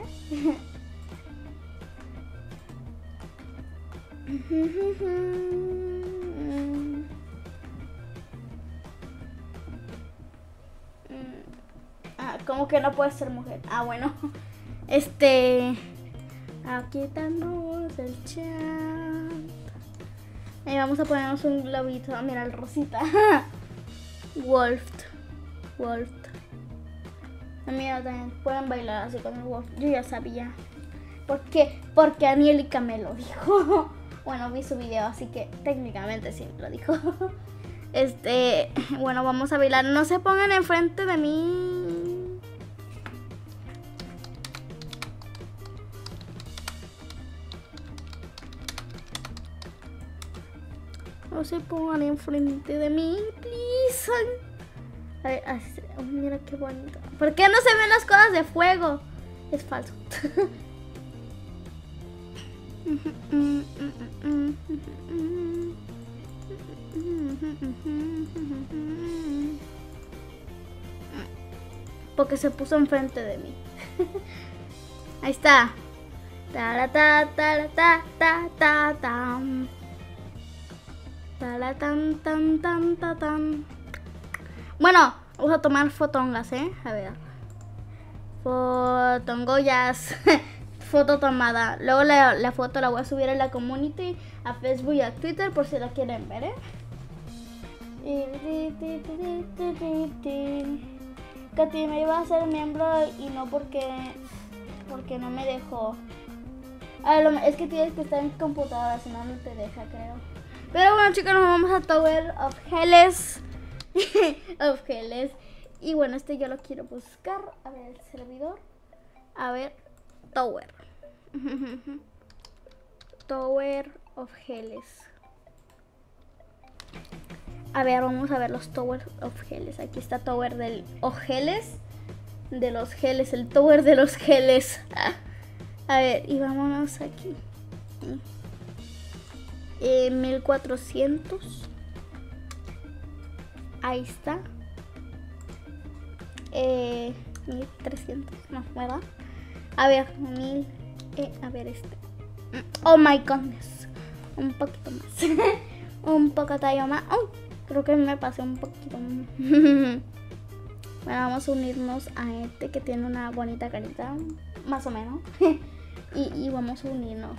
¿Cómo que no puedes ser mujer? Ah, bueno. Aquí estamos el chat. Vamos a ponernos un globito. Mira, el rosita. Wolf. Mira, también pueden bailar así con el Wolf. Yo ya sabía. ¿Por qué? Porque Anielika me lo dijo. Bueno, vi su video, así que técnicamente sí me lo dijo. Bueno, vamos a bailar. No se pongan enfrente de mí. No se pongan enfrente de mí, please. A ver, mira qué bonito. ¿Por qué no se ven las cosas de fuego? Es falso. Porque se puso enfrente de mí. Ahí está. Bueno, vamos a tomar fotongas, a ver. Fotongollas. Foto tomada. Luego la foto la voy a subir a la community, a Facebook y a Twitter por si la quieren ver, Katy me iba a ser miembro y no porque no me dejó. Es que tienes que estar en computadora, si no, no te deja, creo. Pero bueno, chicos, nos vamos a Tower of Helles. Y bueno, yo lo quiero buscar. A ver, el servidor. A ver, Tower. Tower of Helles. A ver, vamos a ver los Tower of Helles. Aquí está Tower del Ojeles. De los Geles, el Tower de los Geles. A ver, y vámonos aquí. 1400. Ahí está. 1300. No, ¿verdad? A ver, a ver este. Oh my goodness. Un poquito más. Un poco más. Oh, creo que me pasé un poquito. Bueno, vamos a unirnos a este que tiene una bonita carita. Más o menos. y vamos a unirnos.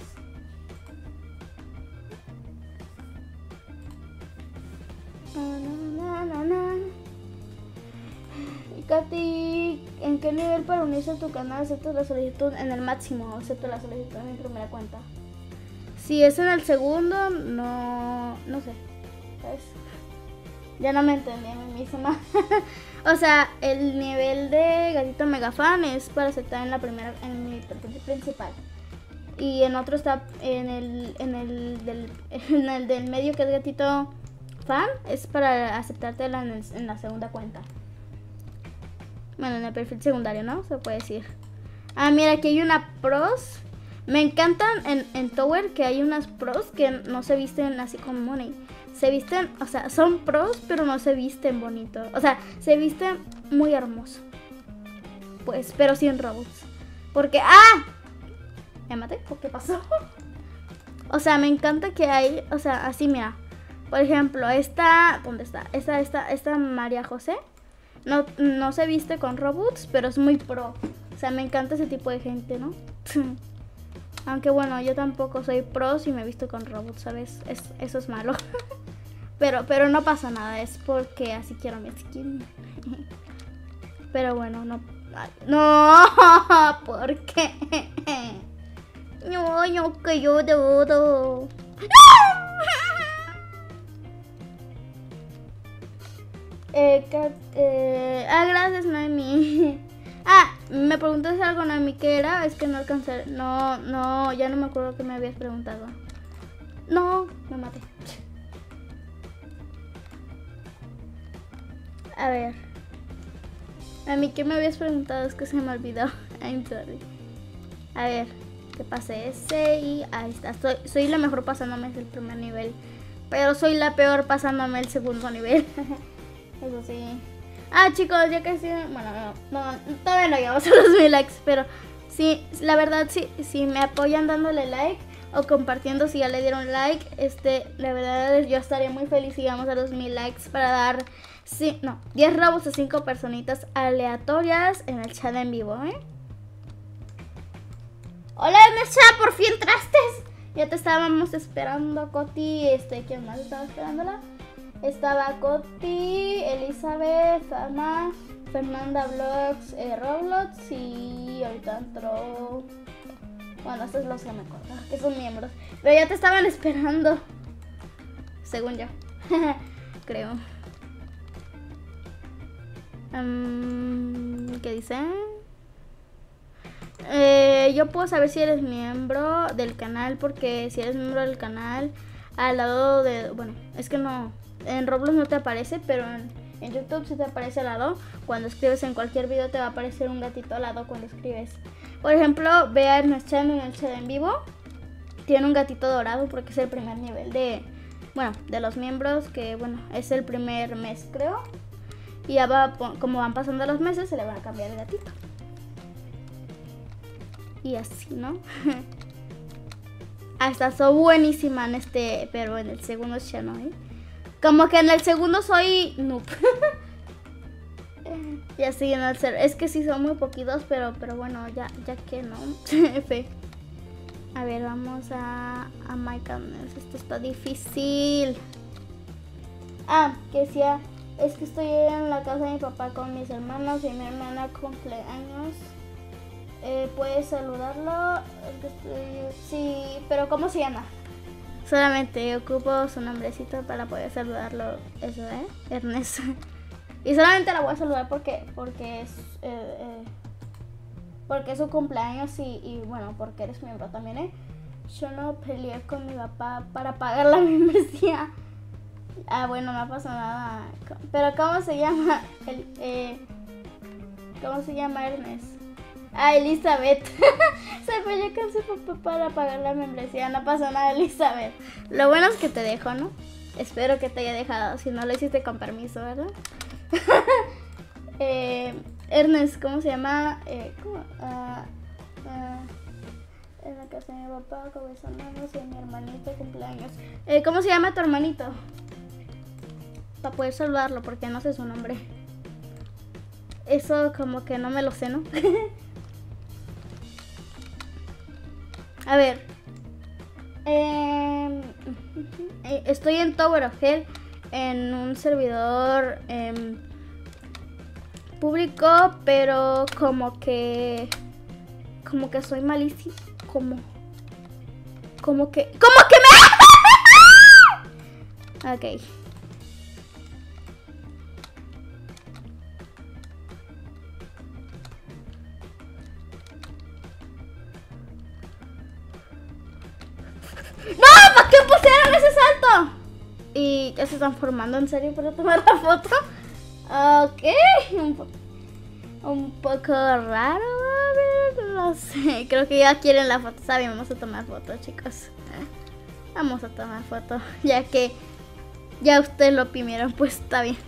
Y Katy, ¿en qué nivel para unirse a tu canal aceptas la solicitud? En el máximo, acepto la solicitud en mi primera cuenta. Si es en el segundo, no sé. ¿Sabes? Ya no me entendí a mí misma. O sea, el nivel de gatito mega fan es para aceptar en mi perfil principal. Y en otro está en el del medio, que es gatito fan, es para aceptarte en la segunda cuenta. Bueno, en el perfil secundario, ¿no? Se puede decir. Ah, mira, aquí hay una pros. Me encantan en Tower que hay unas pros que no se visten así como Money. Se visten, o sea, son pros, pero no se visten bonito. O sea, se visten muy hermoso. Pues, pero sin robots. Porque, ¡ah! ¿Me maté? ¿O qué pasó? O sea, me encanta que hay, o sea, así, mira. Por ejemplo, ¿dónde está? Esta María José. No se viste con robots, pero es muy pro. O sea, me encanta ese tipo de gente, ¿no? Aunque bueno, yo tampoco soy pro si me he visto con robots, ¿sabes? Eso es malo. pero no pasa nada, es porque así quiero mi skin. Pero bueno, no, ¿por qué? No, que yo dudo. Gracias, Noemi. Me preguntaste algo, Noemi, ¿qué era? Es que no alcancé. No, ya no me acuerdo que me habías preguntado. No, me maté. A ver. Noemi, ¿qué me habías preguntado? Es que se me olvidó. I'm sorry. A ver, que pasé ese y ahí está. Soy la mejor pasándome el primer nivel, pero soy la peor pasándome el segundo nivel. Eso sí. Chicos, ya que sí. Bueno, no, todavía no llegamos a los 1000 likes, pero sí, la verdad, sí me apoyan dándole like o compartiendo si ya le dieron like. La verdad, yo estaría muy feliz si llegamos a los 1000 likes para dar 10 robos a 5 personitas aleatorias en el chat en vivo, ¿eh? Hola, Ernesha, por fin entraste. Ya te estábamos esperando, Coti. ¿Quién más estaba esperándola? Estaba Coti, Elizabeth, Ana, Fernanda Vlogs, Roblox y ahorita entró. Bueno, estos son los que me acuerdo, que son miembros. Pero ya te estaban esperando, según yo. Creo. ¿Qué dicen? Yo puedo saber si eres miembro del canal, porque si eres miembro del canal, al lado de... Bueno, es que no... En Roblox no te aparece, pero en YouTube sí te aparece al lado. Cuando escribes en cualquier video te va a aparecer un gatito al lado cuando escribes. Por ejemplo, vea en el chat en vivo. Tiene un gatito dorado porque es el primer nivel de los miembros, que bueno, es el primer mes, creo. Y ya como van pasando los meses, se le va a cambiar el gatito. Y así, ¿no? Hasta soy buenísima en pero en el segundo ya no, ¿eh? Como que en el segundo soy noob. Y así en el es que sí son muy poquitos, pero bueno, ya que no. F. A ver, vamos a My Goodness. Esto está difícil. Que decía, es que estoy en la casa de mi papá con mis hermanos y mi hermana cumple años. ¿Puedes saludarlo? Sí, pero ¿cómo se llama? Solamente ocupo su nombrecito para poder saludarlo. Eso, Ernest. Y solamente la voy a saludar porque es su cumpleaños y bueno, porque eres miembro también, Yo no peleé con mi papá para pagar la membresía. Bueno, no pasa nada. Pero ¿cómo se llama? ¿Cómo se llama Ernest? A Elizabeth. Se fue con su papá para pagar la membresía. No pasa nada, Elizabeth. Lo bueno es que te dejó, ¿no? Espero que te haya dejado. Si no lo hiciste con permiso, ¿verdad? Ernest, ¿cómo se llama? ¿Cómo? En la casa de mi papá, con mis hermanos y mi hermanito cumpleaños. ¿Cómo se llama tu hermanito? Para poder saludarlo, porque no sé su nombre. Eso como que no me lo sé, ¿no? A ver. Estoy en Tower of Hell, en un servidor público, pero como que soy malísimo. Como que me... Ok. ¡No! ¿Para qué pusieron ese salto? Y ya se están formando en serio para tomar la foto. Ok. Un poco raro. No sé. Creo que ya quieren la foto. Está bien, vamos a tomar foto, chicos. Vamos a tomar foto. Ya que ya ustedes lo pidieron, pues está bien.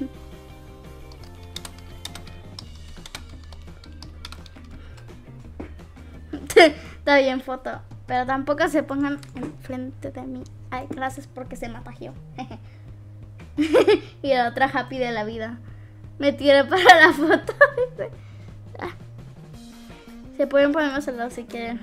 Está bien, foto. Pero tampoco se pongan enfrente de mí. Ay, gracias porque se me atajió. Y la otra happy de la vida. Me tiré para la foto. Se pueden poner más al lado si quieren.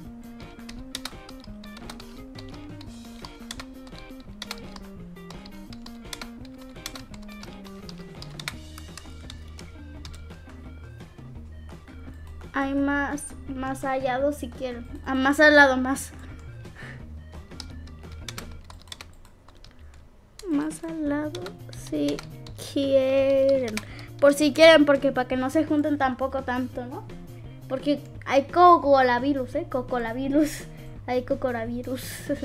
Hay más allá si quieren. Más al lado, más. Más al lado si quieren. Por si quieren, porque para que no se junten tampoco tanto, ¿no? Porque hay cocolavirus, cocolavirus. Hay cocolavirus.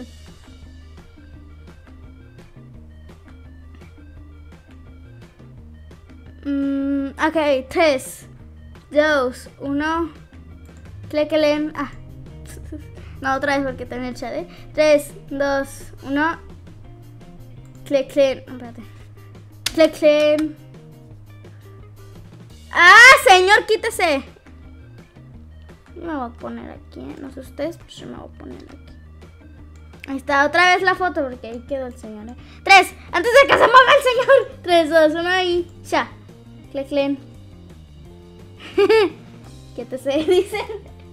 Ok, 3, 2, 1. Cléquelen. No, otra vez porque tenía el chat, 3, 2, 1. Cléquelen. Espérate. Cléquelen. Señor, quítese. Yo me voy a poner aquí, no sé ustedes, pues yo me voy a poner aquí. Ahí está, otra vez la foto porque ahí quedó el señor, 3, antes de que se mueva el señor. 3, 2, 1 y ya. Cléquelen. Quítese, dicen.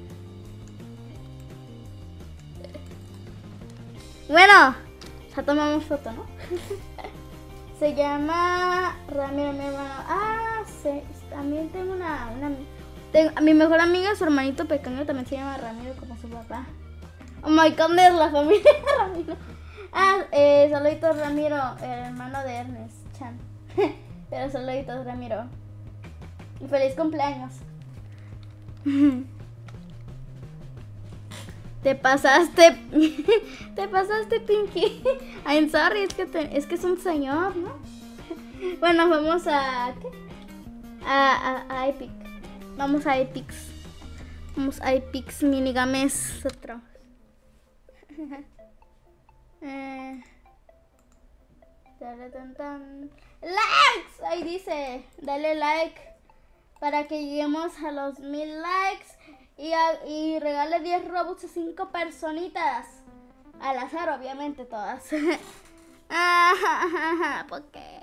Bueno, ya tomamos foto, ¿no? Se llama Ramiro, mi hermano. También tengo mi mejor amiga, su hermanito pequeño también se llama Ramiro, como su papá. Oh my goodness, la familia de Ramiro. Saluditos Ramiro, el hermano de Ernest Chan. Pero saluditos Ramiro. Y feliz cumpleaños. Te pasaste, Pinky. I'm sorry, es que es un señor, ¿no? Bueno, vamos a ¿qué? A Epic. Vamos a Epics. Vamos a Epics Minigames otro. Likes, ahí dice, dale like para que lleguemos a los 1000 likes. Y regale 10 Robux a 5 personitas. Al azar, obviamente, todas. ¿Por qué?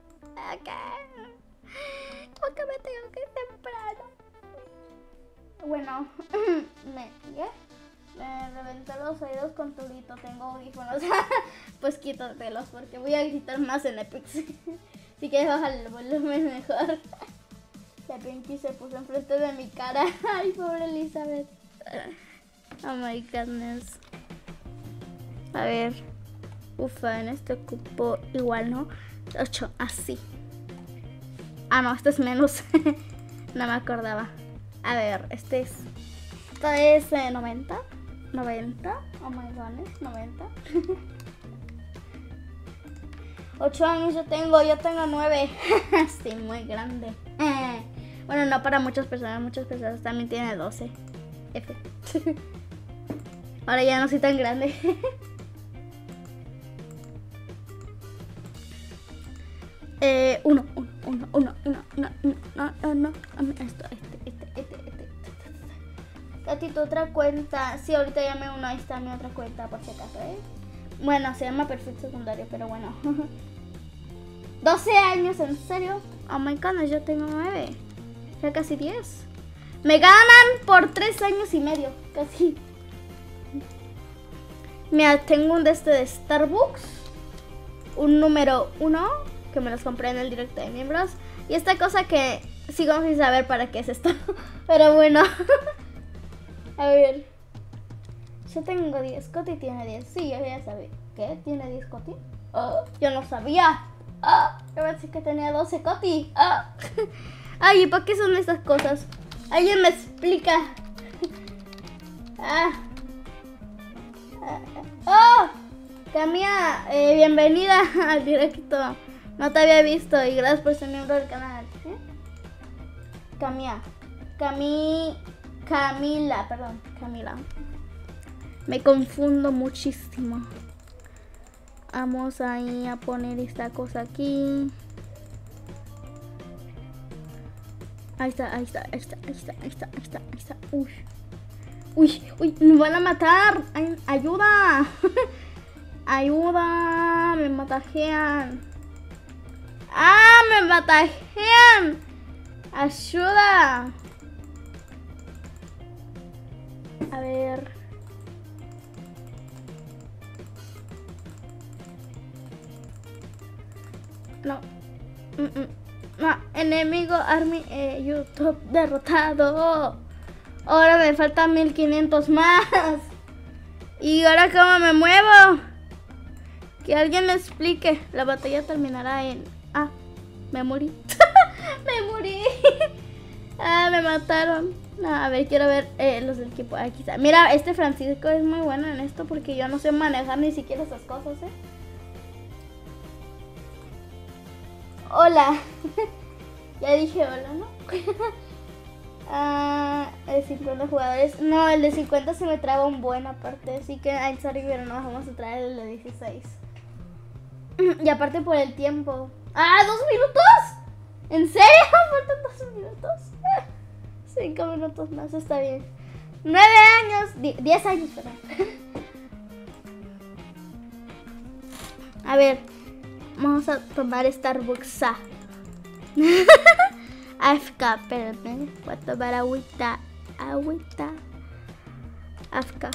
¿Por qué me tengo que ir temprano? Bueno, me reventé los oídos con turito. Tengo audífonos. Pues quítatelos porque voy a gritar más en Epic. Si quieres bajar el volumen mejor. La Pinky se puso enfrente de mi cara. Ay, pobre Elizabeth. Oh my goodness. A ver. Ufa, en este cupo igual, ¿no? 8, así. No, este es menos. No me acordaba. A ver, esto es 90. 90. Oh my goodness, 90. 8 años yo tengo 9. Sí, muy grande. Bueno, no para muchas personas también tienen 12. F. Ahora ya no soy tan grande. Uno. Esto, Gatito, otra cuenta. Sí, ahorita ya me uno. Ahí está mi otra cuenta, por si acaso, Bueno, se llama perfil secundario, pero bueno. 12 años, ¿en serio? Oh my god, yo tengo 9. Ya casi 10. Me ganan por 3 años y medio, casi. Mira, tengo un de Starbucks. Un número 1, que me los compré en el directo de miembros. Y esta cosa que sigo sin saber para qué es esto. Pero bueno. A ver. Yo tengo 10, Coti tiene 10. Sí, yo ya sabía. ¿Qué? ¿Tiene 10 Coti? Oh, yo no sabía. Yo pensé que tenía 12 Coti. Ay, ¿y para qué son estas cosas? Alguien me explica. Camila, bienvenida al directo. No te había visto y gracias por ser miembro del canal. Camila. Me confundo muchísimo. Vamos ahí a poner esta cosa aquí. Ahí está. Uy, me van a matar. Ay, ayuda. Ayuda, me matajean. Me matajean. Ayuda. A ver. No. No. Enemigo Army YouTube derrotado. Ahora me faltan 1500 más. ¿Y ahora cómo me muevo? Que alguien me explique. La batalla terminará en... me morí. Me morí. Me mataron. No, a ver, quiero ver los del equipo. Aquí está. Mira, este Francisco es muy bueno en esto porque yo no sé manejar ni siquiera esas cosas, Hola. Ya dije hola, ¿no? El de 50 jugadores. No, el de 50 se me traba un buen aparte. Así que, sorry, pero no vamos a traer el de 16. Y aparte por el tiempo. 2 minutos. ¿En serio? ¿Faltan 2 minutos? 5 minutos más, está bien. 9 años, 10 años, perdón. A ver, vamos a tomar Starbucks. AFK, espérame. Voy a tomar agüita. AFK.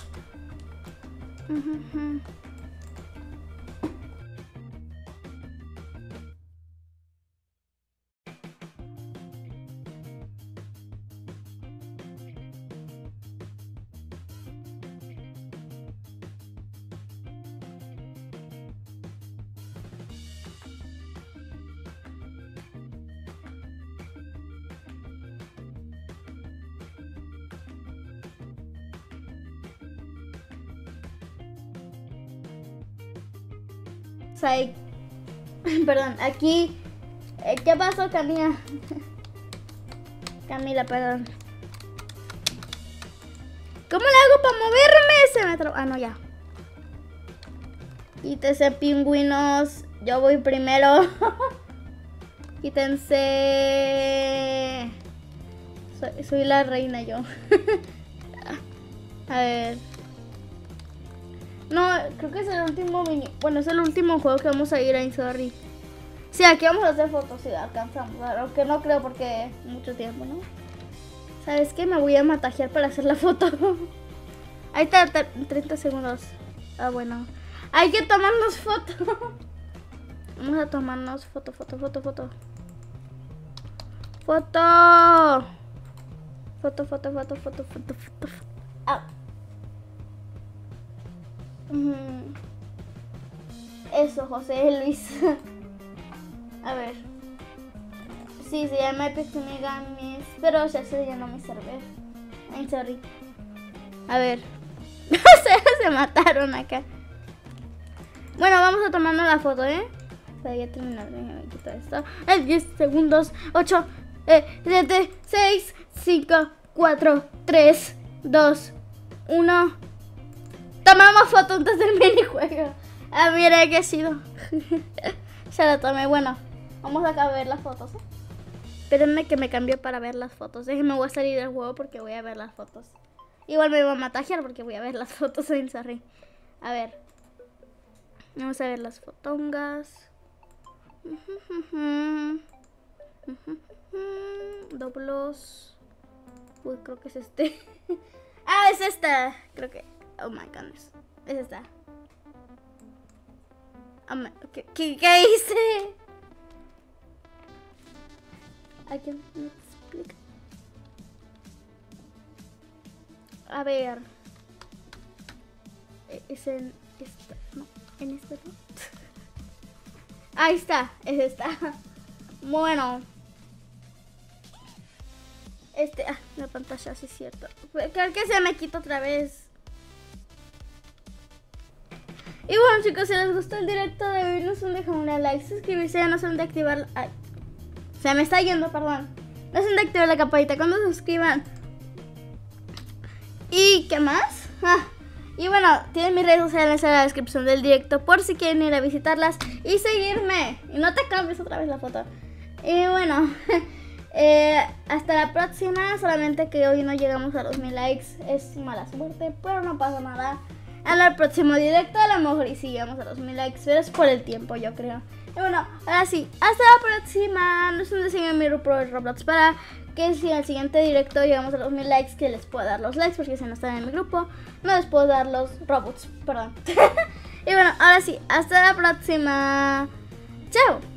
Perdón, aquí. ¿Qué pasó, Camila? Camila, perdón. ¿Cómo le hago para moverme? Se me trabó. No, ya. Quítense, pingüinos. Yo voy primero. Quítense. Soy la reina yo. A ver. No, creo que es el último Bueno, es el último juego que vamos a ir a sorry. Sí, aquí vamos a hacer fotos si alcanzamos. Aunque no creo porque mucho tiempo, ¿no? ¿Sabes qué? Me voy a matajear para hacer la foto. Ahí está, 30 segundos. Bueno. Hay que tomarnos foto. Vamos a tomarnos foto. Foto. Eso, José Luis. A ver. Sí, se llama Epic Games, pero ya se llenó mi server. I'm sorry. A ver. Se mataron acá. Bueno, vamos a tomarnos la foto, Para ya terminar. Déjame quitar esto. 10 segundos. 8, 7, 6, 5, 4, 3, 2, 1. Tomamos foto antes del minijuego. Ah, mira que ha sido. Se la tomé. Bueno, vamos acá a ver las fotos, ¿eh? Espérenme que me cambio para ver las fotos. Déjenme, voy a salir del juego porque voy a ver las fotos. Igual me voy a matajear porque voy a ver las fotos en Sarri. A ver. Vamos a ver las fotongas. Doblos. Uy, creo que es este. Ah, es esta. Creo que. Oh my goodness. Es esta. ¿Qué hice? ¿Alguien me explica? A ver. Es en esta. No, en esta no. Ahí está, es esta. Bueno. La pantalla, sí es cierto. Creo que se me quita otra vez. Y bueno, chicos, si les gustó el directo de hoy, no se olviden dejar un like, suscribirse, no se olviden de activar... Ay, se me está yendo, perdón. No se olviden de activar la campanita cuando se suscriban. ¿Y qué más? Y bueno, tienen mis redes sociales en la descripción del directo por si quieren ir a visitarlas y seguirme. Y no te cambies otra vez la foto. Y bueno, hasta la próxima. Solamente que hoy no llegamos a los 1000 likes. Es mala suerte, pero no pasa nada. En el próximo directo a lo mejor y si llegamos a los 1000 likes, pero es por el tiempo, yo creo. Y bueno, ahora sí, hasta la próxima. No se olviden de seguir en mi grupo de Roblox para que si en el siguiente directo llegamos a los 1000 likes, que les pueda dar los likes, porque si no están en mi grupo, no les puedo dar los Robux, perdón. Y bueno, ahora sí, hasta la próxima. Chao.